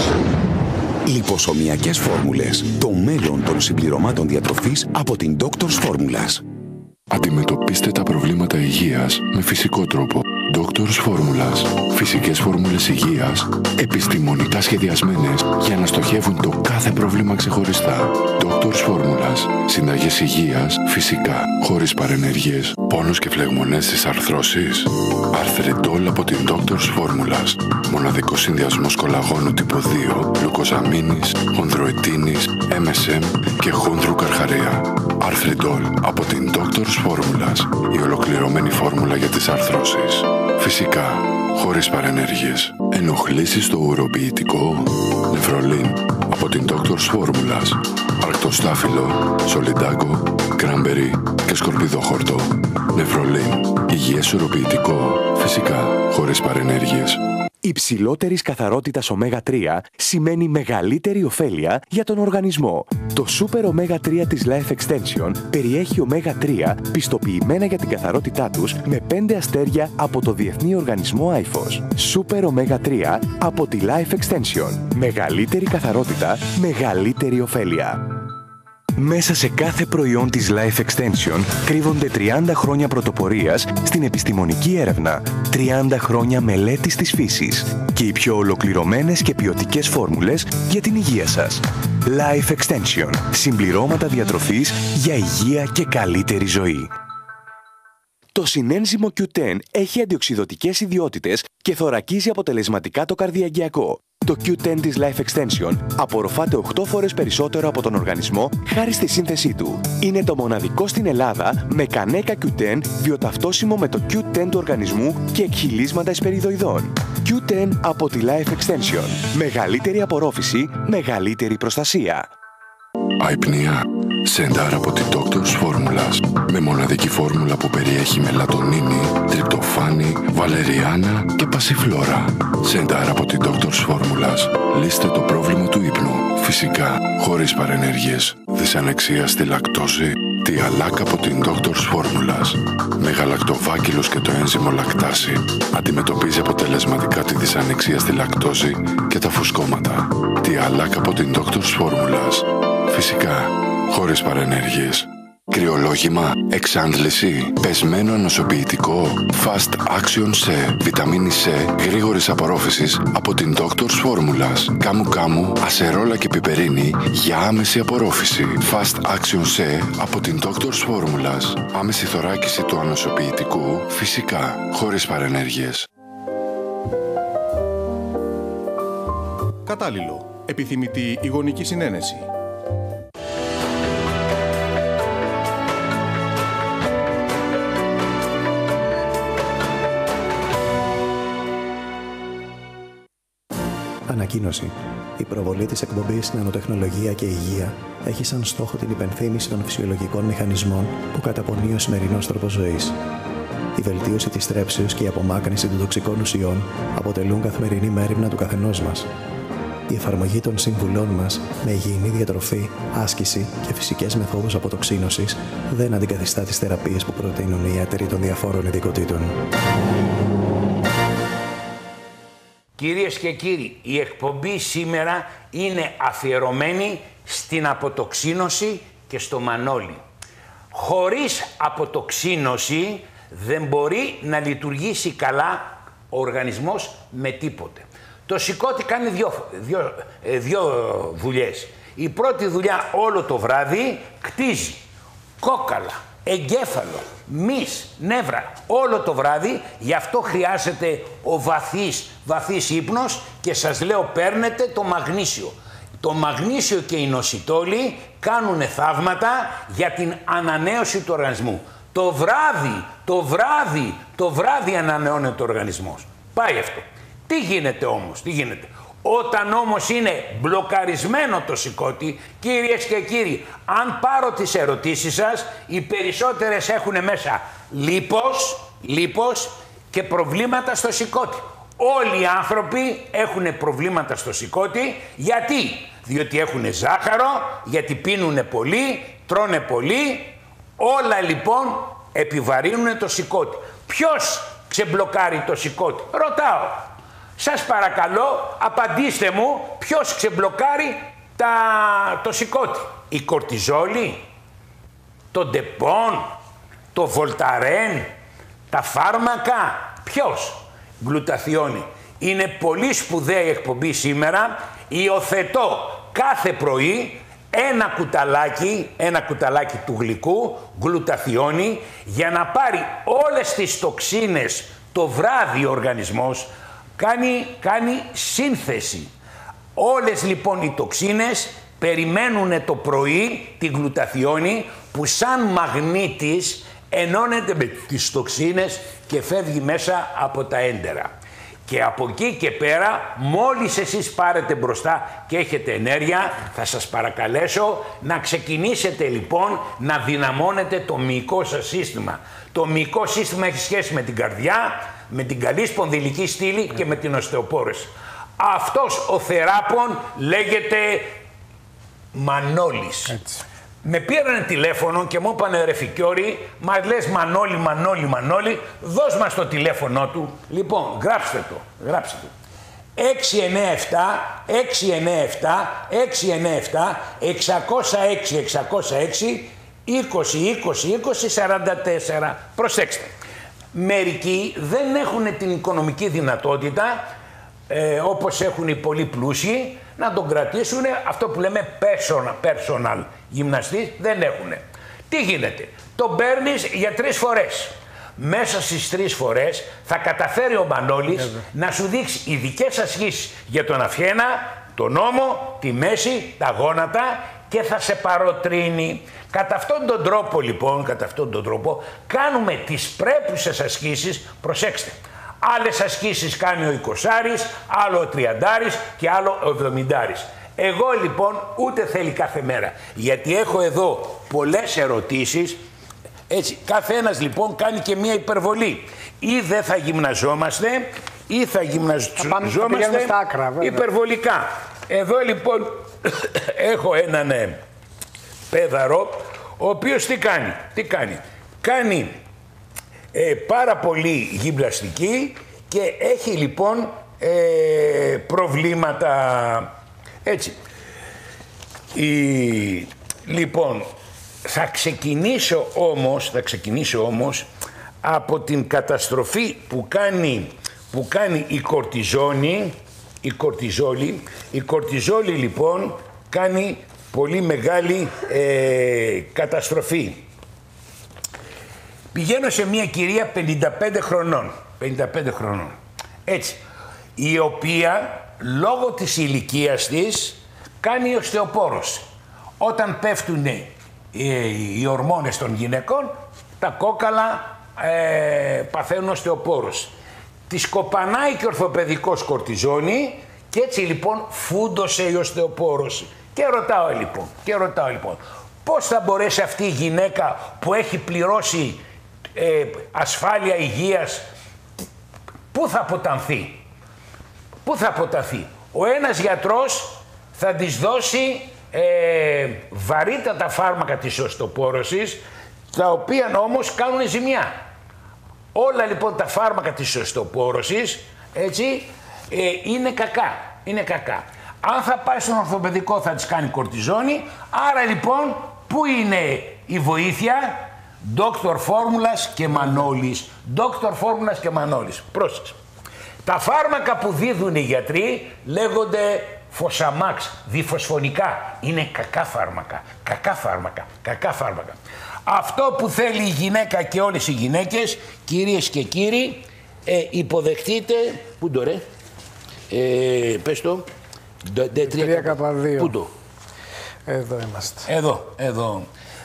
Λιποσωμιακές φόρμουλες. Το μέλλον των συμπληρωμάτων διατροφής από την Doctor's Formulas. Αντιμετωπίστε τα προβλήματα υγείας με φυσικό τρόπο. Doctor's Formulas. Φυσικές φόρμουλες υγείας, επιστημονικά σχεδιασμένες για να στοχεύουν το κάθε πρόβλημα ξεχωριστά. Doctor's Formulas. Συνταγές υγείας, φυσικά, χωρίς παρενέργειες. Πόνος και φλεγμονές στις αρθρώσεις. Arthredol από την Doctor's Formulas. Μοναδικός συνδυασμός κολαγόνου τύπου δύο, γλουκοζαμίνης, χονδροετίνης, εμ ες εμ και χόνδρου καρχαρία. Arthredol από την Doctor's Formulas. Η ολοκληρωμένη φόρμουλα για τις αρθρώσεις. Φυσικά, χωρίς παρενέργειες. Ενοχλήσεις στο ουροποιητικό. Νεφρολίν από την Doctor's Formulas. Αρκτοστάφυλλο, σολιντάγκο, κράμπερι και σκορπιδόχορτο. Νεφρολίν. Υγιές ουροποιητικό. Φυσικά, χωρίς παρενέργειες. Υψηλότερης καθαρότητας ωμέγα τρία σημαίνει μεγαλύτερη ωφέλεια για τον οργανισμό. Το Super ωμέγα τρία της Life Extension περιέχει ωμέγα τρία πιστοποιημένα για την καθαρότητά τους με πέντε αστέρια από το Διεθνή Οργανισμό άι εφ ο ες. Super ωμέγα τρία από τη Life Extension. Μεγαλύτερη καθαρότητα, μεγαλύτερη ωφέλεια. Μέσα σε κάθε προϊόν της Life Extension κρύβονται τριάντα χρόνια πρωτοπορίας στην επιστημονική έρευνα, τριάντα χρόνια μελέτης της φύσης και οι πιο ολοκληρωμένες και ποιοτικές φόρμουλες για την υγεία σας. Life Extension. Συμπληρώματα διατροφής για υγεία και καλύτερη ζωή. Το συνένζυμο κιου δέκα έχει αντιοξυδωτικές ιδιότητες και θωρακίζει αποτελεσματικά το καρδιαγγειακό. Το κιου δέκα της Life Extension απορροφάται οκτώ φορές περισσότερο από τον οργανισμό χάρη στη σύνθεσή του. Είναι το μοναδικό στην Ελλάδα με κανέκα κιου δέκα βιοταυτόσιμο με το κιου δέκα του οργανισμού και εκχυλίσματα εσπεριδοειδών. κιου δέκα από τη Life Extension. Μεγαλύτερη απορρόφηση, μεγαλύτερη προστασία. Αϊπνία. Σεντάρ από την Doctor's Formulas. Με μοναδική φόρμουλα που περιέχει μελατονίνη, τριπτοφάνη, βαλεριάνα και πασιφλόρα. Σεντάρ από την Doctor's Formulas. Λύστε το πρόβλημα του ύπνου. Φυσικά, χωρίς παρενέργειες. Δυσανεξία στη λακτόζη. Τιαλάκ από την Doctor's Formulas. Με γαλακτοβάκυλος και το ένζυμο λακτάση. Αντιμετωπίζει αποτελεσματικά τη δυσανεξία στη λακτόζη και τα φουσκώματα. Τιαλάκ από την Doctor's Formulas. Φυσικά, χωρίς παρενέργειες. Κρυολόγημα, εξάντληση, πεσμένο ανοσοποιητικό, Fast Action C, βιταμίνη C, γρήγορης απορρόφησης από την Doctor's Formulas. Κάμου κάμου, ασερόλα και πιπερίνη για άμεση απορρόφηση. Fast Action C από την Doctor's Formulas. Άμεση θωράκιση του ανοσοποιητικού, φυσικά, χωρίς παρενέργειες. Κατάλληλο. Επιθυμητή η γονική συνένεση. Ανακοίνωση. Η προβολή της εκπομπής Νανοτεχνολογία και Υγεία έχει σαν στόχο την υπενθύμηση των φυσιολογικών μηχανισμών που καταπονεί ο σημερινός τρόπος ζωής. Η βελτίωση της θρέψεως και η απομάκρυνση των τοξικών ουσιών αποτελούν καθημερινή μέριμνα του καθενός μας. Η εφαρμογή των σύμβουλών μας με υγιεινή διατροφή, άσκηση και φυσικές μεθόδους αποτοξίνωσης δεν αντικαθιστά τις θεραπείες που προτείνουν οι ιατροί των διαφόρων ειδικοτήτων. Κυρίες και κύριοι, η εκπομπή σήμερα είναι αφιερωμένη στην αποτοξίνωση και στο Μανώλη. Χωρίς αποτοξίνωση δεν μπορεί να λειτουργήσει καλά ο οργανισμός με τίποτε. Το σηκώτη κάνει δύο, δύο, δύο δουλειές. Η πρώτη δουλειά όλο το βράδυ κτίζει κόκαλα, εγκέφαλο, μυς, νεύρα όλο το βράδυ. Γι' αυτό χρειάζεται ο βαθύς, βαθύς ύπνος και σας λέω παίρνετε το μαγνήσιο. Το μαγνήσιο και η νοσιτόλη κάνουν θαύματα για την ανανέωση του οργανισμού. Το βράδυ, το βράδυ, το βράδυ ανανεώνεται ο οργανισμός. Πάει αυτό. Τι γίνεται όμως, τι γίνεται. Όταν όμως είναι μπλοκαρισμένο το σηκώτη, κυρίες και κύριοι, αν πάρω τις ερωτήσεις σας, οι περισσότερες έχουν μέσα λίπος, λίπος και προβλήματα στο σηκώτη. Όλοι οι άνθρωποι έχουν προβλήματα στο σηκώτη. Γιατί? Διότι έχουν ζάχαρο, γιατί πίνουνε πολύ, τρώνε πολύ. Όλα λοιπόν επιβαρύνουν το σηκώτη. Ποιος ξεμπλοκάρει το σηκώτη? Ρωτάω. Σας παρακαλώ, απαντήστε μου, ποιος ξεμπλοκάρει τα... το σηκώτη? Η κορτιζόλη, το ντεπών, το βολταρέν, τα φάρμακα? Ποιος? Γλουταθιόνη. Είναι πολύ σπουδαία η εκπομπή σήμερα. Υιοθετώ κάθε πρωί ένα κουταλάκι, ένα κουταλάκι του γλυκού, γλουταθιόνη, για να πάρει όλες τις τοξίνες το βράδυ ο οργανισμός. Κάνει, κάνει σύνθεση. Όλες λοιπόν οι τοξίνες περιμένουν το πρωί την γλουταθιόνη που σαν μαγνήτης ενώνεται με τις τοξίνες και φεύγει μέσα από τα έντερα. Και από εκεί και πέρα, μόλις εσείς πάρετε μπροστά και έχετε ενέργεια, θα σας παρακαλέσω να ξεκινήσετε λοιπόν να δυναμώνετε το μυϊκό σας σύστημα. Το μυϊκό σύστημα έχει σχέση με την καρδιά, με την καλή σπονδυλική στήλη και με την οστεοπόρωση. Αυτός ο θεράπων λέγεται Μανώλης. Έτσι. Με πήρανε τηλέφωνο και μου είπανε ρε Φικιώρη, μας λες Μανώλη, Μανώλη, Μανώλη, δώσ' μας το τηλέφωνο του. Λοιπόν, γράψτε το, γράψτε το. έξι εννιά επτά, έξι εννιά επτά, έξι εννιά επτά, εξακόσια έξι, εξακόσια έξι, είκοσι, είκοσι, είκοσι, σαράντα τέσσερα. Προσέξτε, μερικοί δεν έχουν την οικονομική δυνατότητα, ε, όπως έχουν οι πολύ πλούσιοι, να τον κρατήσουν, αυτό που λέμε personal, personal γυμναστής, δεν έχουν. Τι γίνεται? Τον παίρνεις για τρεις φορές. Μέσα στις τρεις φορές θα καταφέρει ο Μανώλης Έβαια. να σου δείξει ειδικές ασκήσεις για τον αφιένα, τον ώμο, τη μέση, τα γόνατα και θα σε παροτρύνει. Κατά αυτόν τον τρόπο λοιπόν, κατά αυτόν τον τρόπο κάνουμε τις πρέπουσες ασκήσεις, προσέξτε. Άλλες ασκήσεις κάνει ο εικοσάρης, άλλο ο τριαντάρης και άλλο ο εβδομηντάρης. Εγώ λοιπόν ούτε θέλει κάθε μέρα, γιατί έχω εδώ πολλές ερωτήσεις, έτσι, κάθε ένας λοιπόν κάνει και μία υπερβολή. Ή δεν θα γυμναζόμαστε, ή θα γυμναζόμαστε στα άκρα, υπερβολικά. Εδώ λοιπόν έχω έναν ε, πέδαρο, ο οποίος τι κάνει, τι κάνει, κάνει ε, πάρα πολύ γυμναστική και έχει λοιπόν ε, προβλήματα, έτσι. Η, λοιπόν, θα ξεκινήσω όμως, θα ξεκινήσω όμως από την καταστροφή που κάνει, που κάνει η κορτιζόνη, η κορτιζόλη. Η κορτιζόλη λοιπόν κάνει πολύ μεγάλη ε, καταστροφή. Πηγαίνω σε μια κυρία πενήντα πέντε χρονών, πενήντα πέντε χρονών, έτσι, η οποία λόγω της ηλικίας της κάνει οστεοπόρωση. Όταν πέφτουν ε, οι ορμόνες των γυναικών, τα κόκαλα ε, παθαίνουν οστεοπόρωση. Της κοπανάει και ορθοπαιδικός κορτιζόνη και έτσι λοιπόν φούντωσε η οστεοπόρωση. Και ρωτάω λοιπόν, και ρωτάω λοιπόν, πώς θα μπορέσει αυτή η γυναίκα που έχει πληρώσει ε, ασφάλεια υγείας, πού θα αποτανθεί. Πού θα αποτανθεί. Ο ένας γιατρός θα της δώσει ε, βαρύτατα φάρμακα της οστεοπόρωσης, τα οποία όμως κάνουν ζημιά. Όλα λοιπόν τα φάρμακα της οστεοπόρωσης, έτσι, ε, είναι κακά. Είναι κακά. Αν θα πάει στον ορθοπαιδικό θα της κάνει κορτιζόνη. Άρα λοιπόν, πού είναι η βοήθεια? Δόκτωρ Φόρμουλας και Μανώλης. Δόκτωρ Φόρμουλας και Μανώλης. Πρόσεξε. Τα φάρμακα που δίδουν οι γιατροί λέγονται Φωσαμάξ, διφωσφωνικά. Είναι κακά φάρμακα. Κακά φάρμακα. Κακά φάρμακα. Αυτό που θέλει η γυναίκα και όλες οι γυναίκες, κυρίες και κύριοι, ε, υποδεχτείτε. Πού το ρε? Ε, πες το. ντι θρι κάπα δύο. Πού το? Εδώ είμαστε. Εδώ, εδώ.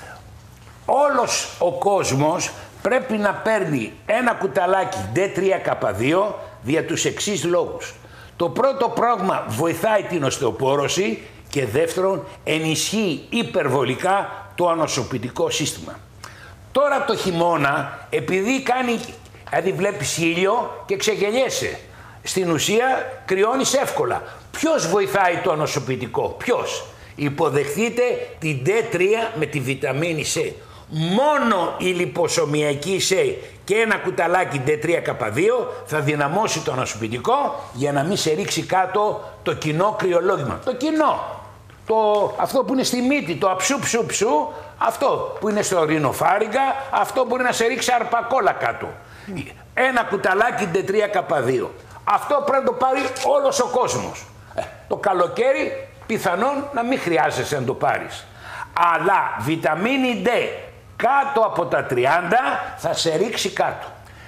Όλος ο κόσμος πρέπει να παίρνει ένα κουταλάκι ντι θρι κάπα δύο δια τους εξής λόγους. Το πρώτο πράγμα, βοηθάει την οστεοπόρωση και δεύτερον, ενισχύει υπερβολικά το ανοσοποιητικό σύστημα. Τώρα το χειμώνα, επειδή κάνει, δηλαδή βλέπεις ήλιο και ξεγελιέσαι, στην ουσία κρυώνεις εύκολα. Ποιος βοηθάει το ανοσοποιητικό? Ποιος? Υποδεχτείτε την ντι θρι με τη βιταμίνη C. Μόνο η λιποσωμιακή C και ένα κουταλάκι ντι θρι κάπα δύο θα δυναμώσει το ανοσοποιητικό για να μην σε ρίξει κάτω το κοινό κρυολόγημα. Το κοινό. Το, αυτό που είναι στη μύτη, το αψού ψου ψου, αυτό που είναι στο ρινοφάριγγα, αυτό μπορεί να σε ρίξει αρπακόλα κάτω. Ένα κουταλάκι ντι θρι κάπα δύο. Αυτό πρέπει να το πάρει όλος ο κόσμος. Ε, το καλοκαίρι πιθανόν να μην χρειάζεσαι να το πάρεις. Αλλά βιταμίνη D κάτω από τα τριάντα θα σε ρίξει κάτω.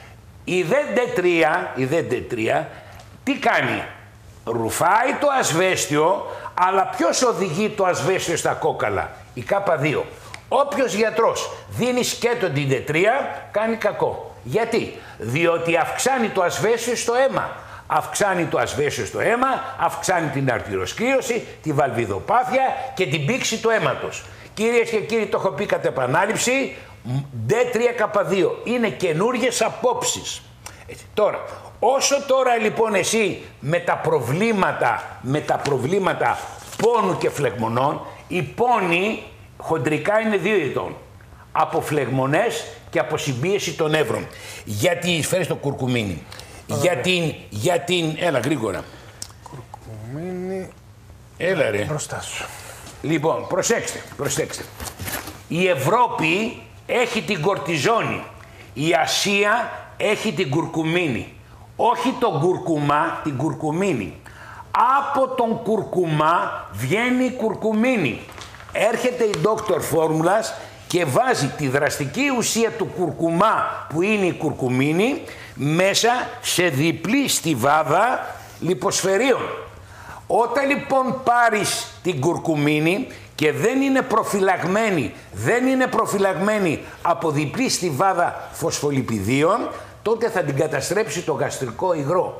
Η ντι θρι, η ντι θρι τι κάνει? Ρουφάει το ασβέστιο, αλλά ποιος οδηγεί το ασβέστιο στα κόκαλα? Η κάπα δύο. Όποιος γιατρός δίνει σκέτο την ντι θρι κάνει κακό. Γιατί? Διότι αυξάνει το ασβέστιο στο αίμα. Αυξάνει το ασβέστιο στο αίμα, αυξάνει την αρτηροσκύρωση, τη βαλβιδοπάθεια και την πήξη του αίματος. Κυρίες και κύριοι, το έχω πει κατ' επανάληψη, ντι θρι κάπα δύο είναι καινούργιες απόψεις. Έτσι, τώρα, όσο τώρα λοιπόν εσύ με τα προβλήματα, με τα προβλήματα πόνου και φλεγμονών, οι πόνοι χοντρικά είναι δύο ειδών. Από φλεγμονές και από συμπίεση των νεύρων. Γιατί φέρεις το κουρκουμίνι. Για την, για την, έλα γρήγορα. Κουρκουμίνι. Έλα ρε. Μπροστά σου. Λοιπόν, προσέξτε, προσέξτε. Η Ευρώπη έχει την κορτιζόνη. Η Ασία έχει την κουρκουμίνη. Όχι τον κουρκουμά, την κουρκουμίνη. Από τον κουρκουμά βγαίνει η κουρκουμίνη. Έρχεται η Δόκτωρ Φόρμουλας και βάζει τη δραστική ουσία του κουρκουμά, που είναι η κουρκουμίνη, μέσα σε διπλή στιβάδα λιποσφαιρίων. Όταν λοιπόν πάρεις την κουρκουμίνη και δεν είναι προφυλαγμένη, δεν είναι προφυλαγμένη από διπλή στιβάδα φωσφολιπιδίων, τότε θα την καταστρέψει το γαστρικό υγρό.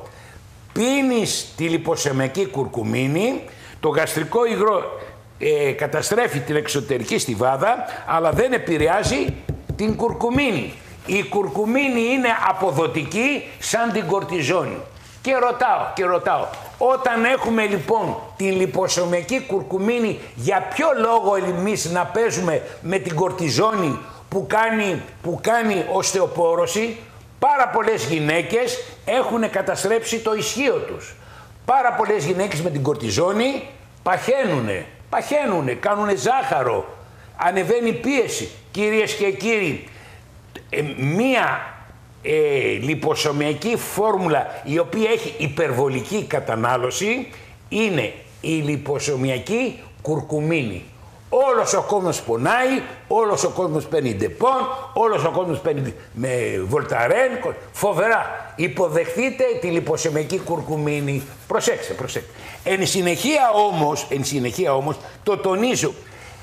Πίνεις τη λιποσωμιακή κουρκουμίνη, το γαστρικό υγρό ε, καταστρέφει την εξωτερική στιβάδα, αλλά δεν επηρεάζει την κουρκουμίνη. Η κουρκουμίνη είναι αποδοτική σαν την κορτιζόνη. Και ρωτάω, και ρωτάω, όταν έχουμε λοιπόν την λιποσωμιακή κουρκουμίνη, για ποιο λόγο εμείς να παίζουμε με την κορτιζόνη που κάνει, που κάνει οστεοπόρωση? Πάρα πολλές γυναίκες έχουν καταστρέψει το ισχύο τους. Πάρα πολλές γυναίκες με την κορτιζόνη παχαίνουνε, παχαίνουνε, κάνουνε ζάχαρο, ανεβαίνει η πίεση. Κυρίες και κύριοι, ε, μία ε, λιποσωμιακή φόρμουλα η οποία έχει υπερβολική κατανάλωση είναι η λιποσωμιακή κουρκουμίνη. Όλος ο κόσμος πονάει, όλος ο κόσμος παίρνει ντεπών, όλος ο κόσμος παίρνει με βολταρέν, φοβερά. Υποδεχτείτε τη λιποσωμιακή κουρκουμίνη. Προσέξτε, προσέξτε. Εν συνεχεία όμως, εν συνεχεία όμως, το τονίζω,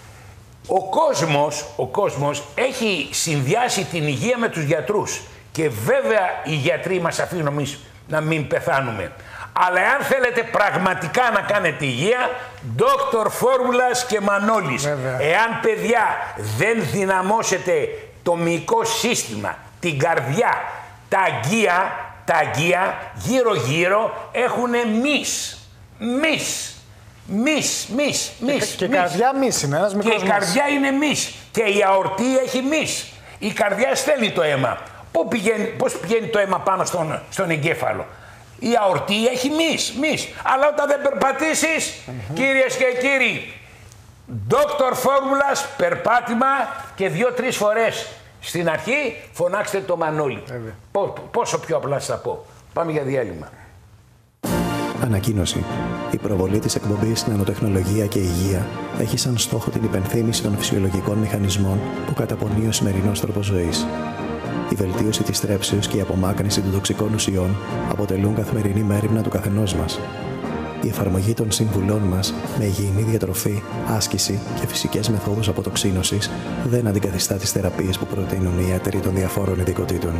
ο κόσμος, ο κόσμος έχει συνδυάσει την υγεία με τους γιατρούς και βέβαια οι γιατροί μας αφήνουν εμείς να μην πεθάνουμε. Αλλά αν θέλετε πραγματικά να κάνετε υγεία, Δόκτωρ Φόρμουλας και Μανώλης. Βέβαια. Εάν παιδιά δεν δυναμώσετε το μυϊκό σύστημα, την καρδιά. Τα αγγεία, τα αγγεία γύρω-γύρω έχουν μυς. Μυς. Μυς, μυς, μυς. Και, και η καρδιά μυς είναι, ένας μικρός Και η καρδιά είναι μυς. Και η αορτή έχει μυς. Η καρδιά στέλνει το αίμα. Πού πηγαίνει, πώς πηγαίνει το αίμα πάνω στον, στον εγκέφαλο. Η αορτή έχει μυς, μυς. Αλλά όταν δεν περπατήσεις, mm-hmm. κυρίες και κύριοι, Doctor Formulas, περπάτημα και δύο-τρεις φορές στην αρχή φωνάξτε το Μανώλη. Πό, πόσο πιο απλά σας θα πω. Πάμε για διάλειμμα. Ανακοίνωση. Η προβολή της εκπομπής Νανοτεχνολογία και Υγεία έχει σαν στόχο την υπενθύμηση των φυσιολογικών μηχανισμών που καταπονεί ο σημερινός τρόπος ζωής. Η βελτίωση της θρέψεως και η απομάκρυνση των τοξικών ουσιών αποτελούν καθημερινή μέριμνα του καθενός μας. Η εφαρμογή των συμβουλών μας με υγιεινή διατροφή, άσκηση και φυσικές μεθόδους αποτοξίνωσης δεν αντικαθιστά τις θεραπείες που προτείνουν οι ιατροί των διαφόρων ειδικοτήτων.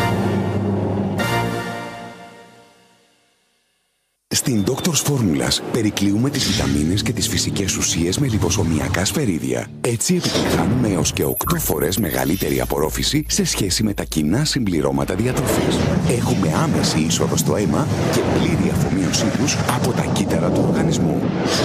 Στην Doctor's Formulas περικλείουμε τις βιταμίνες και τις φυσικές ουσίες με λιποσωμιακά σφαιρίδια. Έτσι επιτυγχάνουμε έως και οκτώ φορές μεγαλύτερη απορρόφηση σε σχέση με τα κοινά συμπληρώματα διατροφής. Έχουμε άμεση είσοδο στο αίμα και πλήρη αφομοίωσή τους από τα κύτταρα του οργανισμού.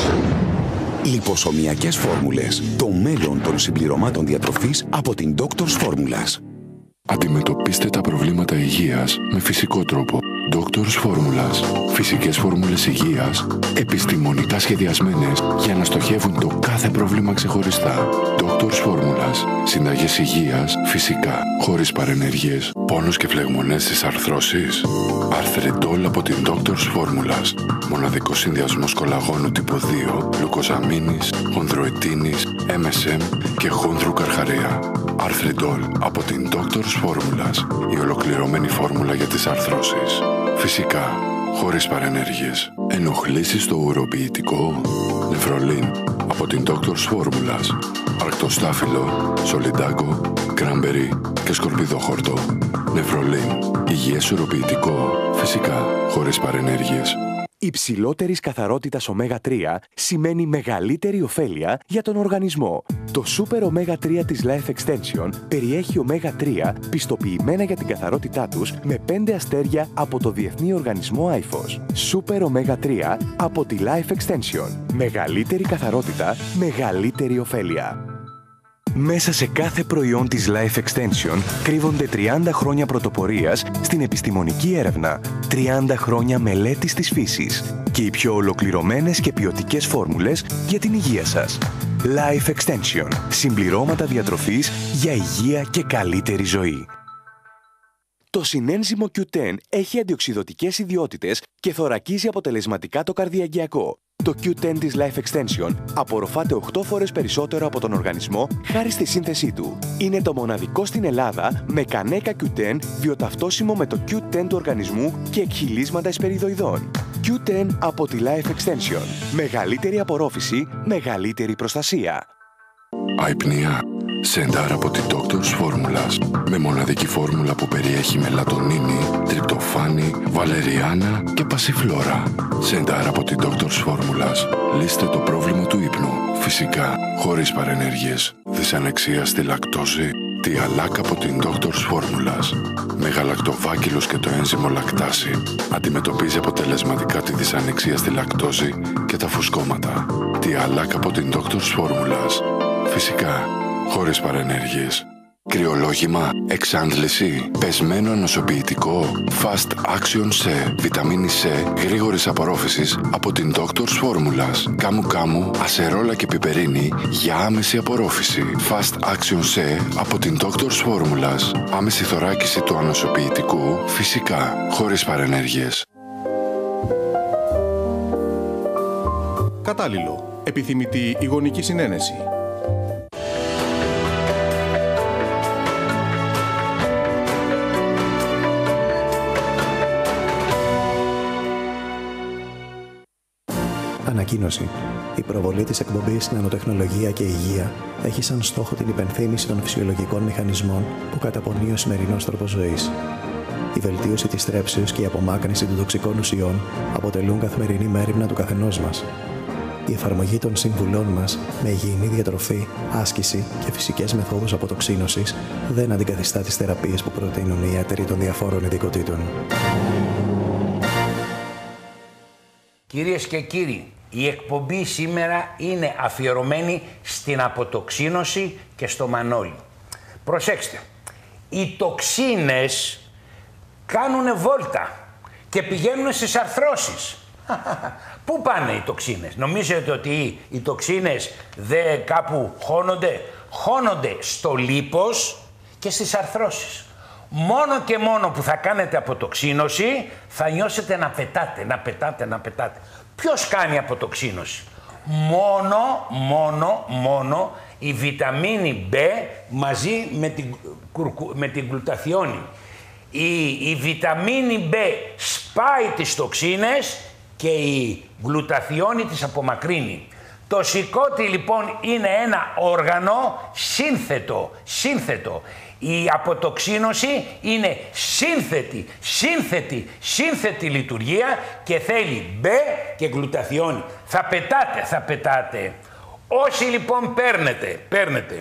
Λιποσωμιακές φόρμουλες. Το μέλλον των συμπληρωμάτων διατροφής από την Doctor's Formulas. Αντιμετωπίστε τα προβλήματα υγείας με φυσικό τρόπο. Doctor's Formulas. Φυσικές φόρμουλες υγείας, επιστημονικά σχεδιασμένες για να στοχεύουν το κάθε πρόβλημα ξεχωριστά. Doctor's Formulas. Συνταγές υγείας, φυσικά, χωρίς παρενέργειες. Πόνος και φλεγμονές στις αρθρώσεις. Arthredol από την Doctor's Formulas. Μοναδικός συνδυασμός κολαγόνου τύπου δύο, λουκοζαμίνης, χονδροετίνης, εμ ες εμ και χόνδρου καρχαρία. Arthredol από την Doctor's Formulas. Η ολοκληρωμένη φόρμουλα για τις αρθρώσεις. Φυσικά, χωρίς παρενέργειες. Ενοχλήσεις στο ουροποιητικό. Νεφρολίν από την Doctor's Formulas. Αρκτοστάφυλλο, σολιντάγκο, κράμπερι και σκορπιδόχορτο. Νεφρολίν. Υγιές ουροποιητικό. Φυσικά, χωρίς παρενέργειες. Υψηλότερης καθαρότητας ωμέγα τρία σημαίνει μεγαλύτερη ωφέλεια για τον οργανισμό. Το Super ωμέγα τρία της Life Extension περιέχει ωμέγα τρία πιστοποιημένα για την καθαρότητά τους με πέντε αστέρια από το Διεθνή Οργανισμό άιφος. Super ωμέγα τρία από τη Life Extension. Μεγαλύτερη καθαρότητα, μεγαλύτερη ωφέλεια. Μέσα σε κάθε προϊόν της Life Extension κρύβονται τριάντα χρόνια πρωτοπορίας στην επιστημονική έρευνα, τριάντα χρόνια μελέτης της φύσης και οι πιο ολοκληρωμένες και ποιοτικές φόρμουλες για την υγεία σας. Life Extension. Συμπληρώματα διατροφής για υγεία και καλύτερη ζωή. Το συνένζυμο κιου δέκα έχει αντιοξυδωτικές ιδιότητες και θωρακίζει αποτελεσματικά το καρδιαγγειακό. Το κιου δέκα της Life Extension απορροφάται οκτώ φορές περισσότερο από τον οργανισμό χάρη στη σύνθεσή του. Είναι το μοναδικό στην Ελλάδα με κανέκα κιου δέκα βιοταυτόσιμο με το κιου δέκα του οργανισμού και εκχυλίσματα εσπεριδοειδών. κιου δέκα από τη Life Extension. Μεγαλύτερη απορρόφηση, μεγαλύτερη προστασία. Αϊπνία. Σεντάρ από την Doctor's Formulas. Με μοναδική φόρμουλα που περιέχει μελατονίνη, τριπτοφάνη, βαλεριάνα και πασιφλόρα. Σεντάρ από την Doctor's Formulas. Λύστε το πρόβλημα του ύπνου. Φυσικά, χωρίς παρενέργειες. Δυσανεξία στη λακτόζη. Τιαλάκ από την Doctor's Formulas. Με γαλακτοβάκυλους και το ένζυμο λακτάση. Αντιμετωπίζει αποτελεσματικά τη δυσανεξία στη λακτόζη και τα φουσκώματα. Τιαλάκ από την Doctor's Formulas. Φυσικά, χωρίς παρενέργειες. Κρυολόγημα, εξάντληση, πεσμένο ανοσοποιητικό, Fast Action C, βιταμίνη C, γρήγορης απορρόφησης από την Doctor's Formulas. Κάμου κάμου, ασερόλα και πιπερίνη για άμεση απορρόφηση. Fast Action C από την Doctor's Formulas. Άμεση θωράκιση του ανοσοποιητικού, φυσικά, χωρίς παρενέργειες. Κατάλληλο. Επιθυμητή η γονική συνένεση. Ανακοίνωση. Η προβολή της εκπομπής Νανοτεχνολογία και Υγεία έχει σαν στόχο την υπενθύμηση των φυσιολογικών μηχανισμών που καταπονεί ο σημερινός τρόπος ζωής. Η βελτίωση της θρέψεως και η απομάκρυνση των τοξικών ουσιών αποτελούν καθημερινή μέριμνα του καθενός μας. η εφαρμογή των συμβουλών μας με υγιεινή διατροφή, άσκηση και φυσικές μεθόδους αποτοξίνωσης δεν αντικαθιστά τις θεραπείες που προτείνουν οι ιατροί των διαφόρων ειδικοτήτων. Κυρίες και κύριοι, η εκπομπή σήμερα είναι αφιερωμένη στην αποτοξίνωση και στο μανόλι. Προσέξτε, οι τοξίνες κάνουνε βόλτα και πηγαίνουν στις αρθρώσεις. Πού πάνε οι τοξίνες? Νομίζετε ότι οι τοξίνες δε κάπου χώνονται? Χώνονται στο λίπος και στις αρθρώσεις. Μόνο και μόνο που θα κάνετε αποτοξίνωση θα νιώσετε να πετάτε, να πετάτε, να πετάτε. Ποιος κάνει αποτοξίνωση? Μόνο, μόνο, μόνο η βιταμίνη B μαζί με την, με την γλουταθιόνη. Η, η βιταμίνη B σπάει τις τοξίνες και η γλουταθιόνη τις απομακρύνει. Το σηκώτη λοιπόν είναι ένα όργανο σύνθετο, σύνθετο. Η αποτοξίνωση είναι σύνθετη, σύνθετη, σύνθετη λειτουργία και θέλει B και γλουταθιόνη. Θα πετάτε, θα πετάτε. Όσοι λοιπόν παίρνετε, παίρνετε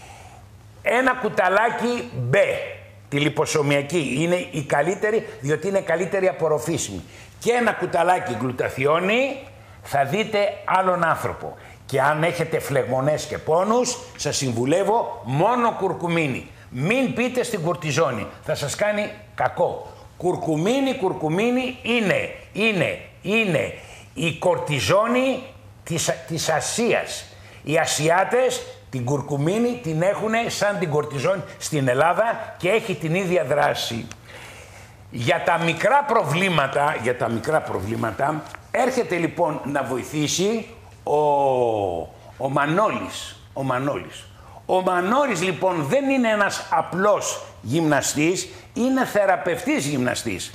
ένα κουταλάκι B, τη λιποσωμιακή, είναι η καλύτερη διότι είναι καλύτερη απορροφήσιμη, και ένα κουταλάκι γλουταθιόνη, θα δείτε άλλον άνθρωπο. Και αν έχετε φλεγμονές και πόνους, σας συμβουλεύω μόνο κουρκουμίνη. Μην πείτε στην κορτιζόνη, θα σας κάνει κακό. Κουρκουμίνη, κουρκουμίνη είναι, είναι, είναι η κορτιζόνη της, της Ασίας. Οι Ασιάτες την κουρκουμίνη την έχουν σαν την κορτιζόνη στην Ελλάδα και έχει την ίδια δράση. Για τα μικρά προβλήματα, για τα μικρά προβλήματα, έρχεται λοιπόν να βοηθήσει ο, ο Μανόλης. Ο Μανόλης. Ο Μανόλης λοιπόν δεν είναι ένας απλός γυμναστής, είναι θεραπευτής γυμναστής.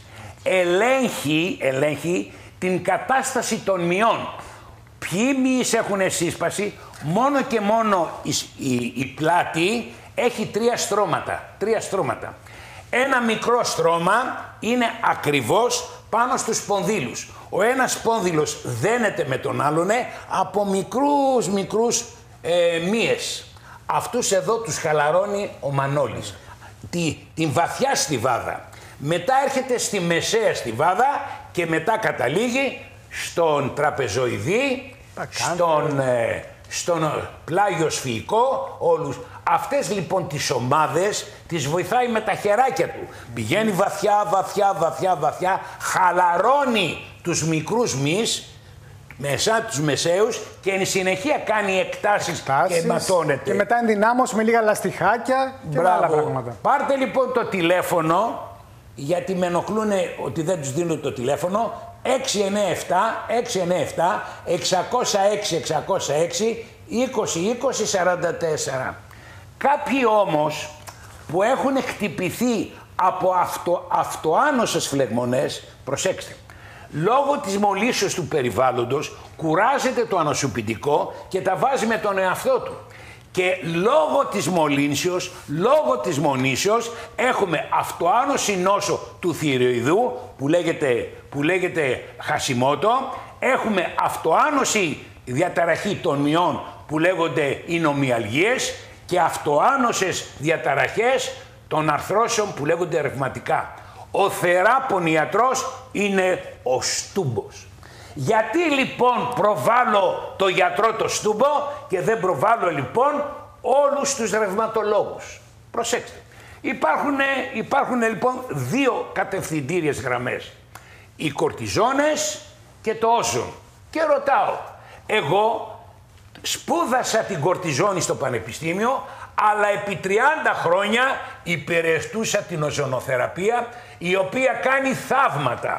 Ελέγχει, ελέγχει την κατάσταση των μειών. Ποιοι μυείς έχουν σύσπαση? Μόνο και μόνο η, η, η πλάτη έχει τρία στρώματα, τρία στρώματα. Ένα μικρό στρώμα είναι ακριβώς πάνω στους σπονδύλους. Ο ένας σπόνδυλος δένεται με τον άλλον από μικρούς μικρούς ε, μύες. Αυτούς εδώ τους χαλαρώνει ο Μανόλης. Τη, την βαθιά στιβάδα. Μετά έρχεται στη μεσαία στιβάδα και μετά καταλήγει στον τραπεζοειδή, στον, ε, στον πλάγιο σφυϊκό, όλους. Αυτές λοιπόν τις ομάδες τις βοηθάει με τα χεράκια του. Πηγαίνει βαθιά, βαθιά, βαθιά, βαθιά, χαλαρώνει τους μικρούς μυς, μεσά τους μεσαίους και εν συνεχεία κάνει εκτάσεις, εκτάσεις και ματώνεται. Και μετά ενδυνάμωση με λίγα λαστιχάκια και άλλα πράγματα. Πάρτε λοιπόν το τηλέφωνο, γιατί με ενοχλούν ότι δεν τους δίνω το τηλέφωνο, έξι εννιά επτά, έξι εννιά επτά, εξακόσια έξι, εξακόσια έξι, είκοσι είκοσι σαράντα τέσσερα. Κάποιοι όμως που έχουν χτυπηθεί από αυτο, αυτοάνωσες φλεγμονές, προσέξτε, λόγω της μολύσεως του περιβάλλοντος κουράζεται το ανοσοποιητικό και τα βάζει με τον εαυτό του. Και λόγω της μολύνσεως, λόγω της μονήσεως έχουμε αυτοάνωση νόσο του θηροειδού που λέγεται, που λέγεται Χασιμότο, έχουμε αυτοάνωση διαταραχή των μειών που λέγονται οι νομιαλγίες και αυτοάνωσες διαταραχές των αρθρώσεων που λέγονται ρευματικά. Ο θεράπων ιατρός είναι ο Στούμπος. Γιατί λοιπόν προβάλλω το γιατρό το Στούμπο και δεν προβάλλω λοιπόν όλους τους ρευματολόγους? Προσέξτε. Υπάρχουν, υπάρχουν λοιπόν δύο κατευθυντήριες γραμμές. Οι κορτιζόνες και το όζον. Και ρωτάω, εγώ σπούδασα την κορτιζόνη στο πανεπιστήμιο, αλλά επί τριάντα χρόνια υπερεστούσα την οζονοθεραπεία, η οποία κάνει θαύματα.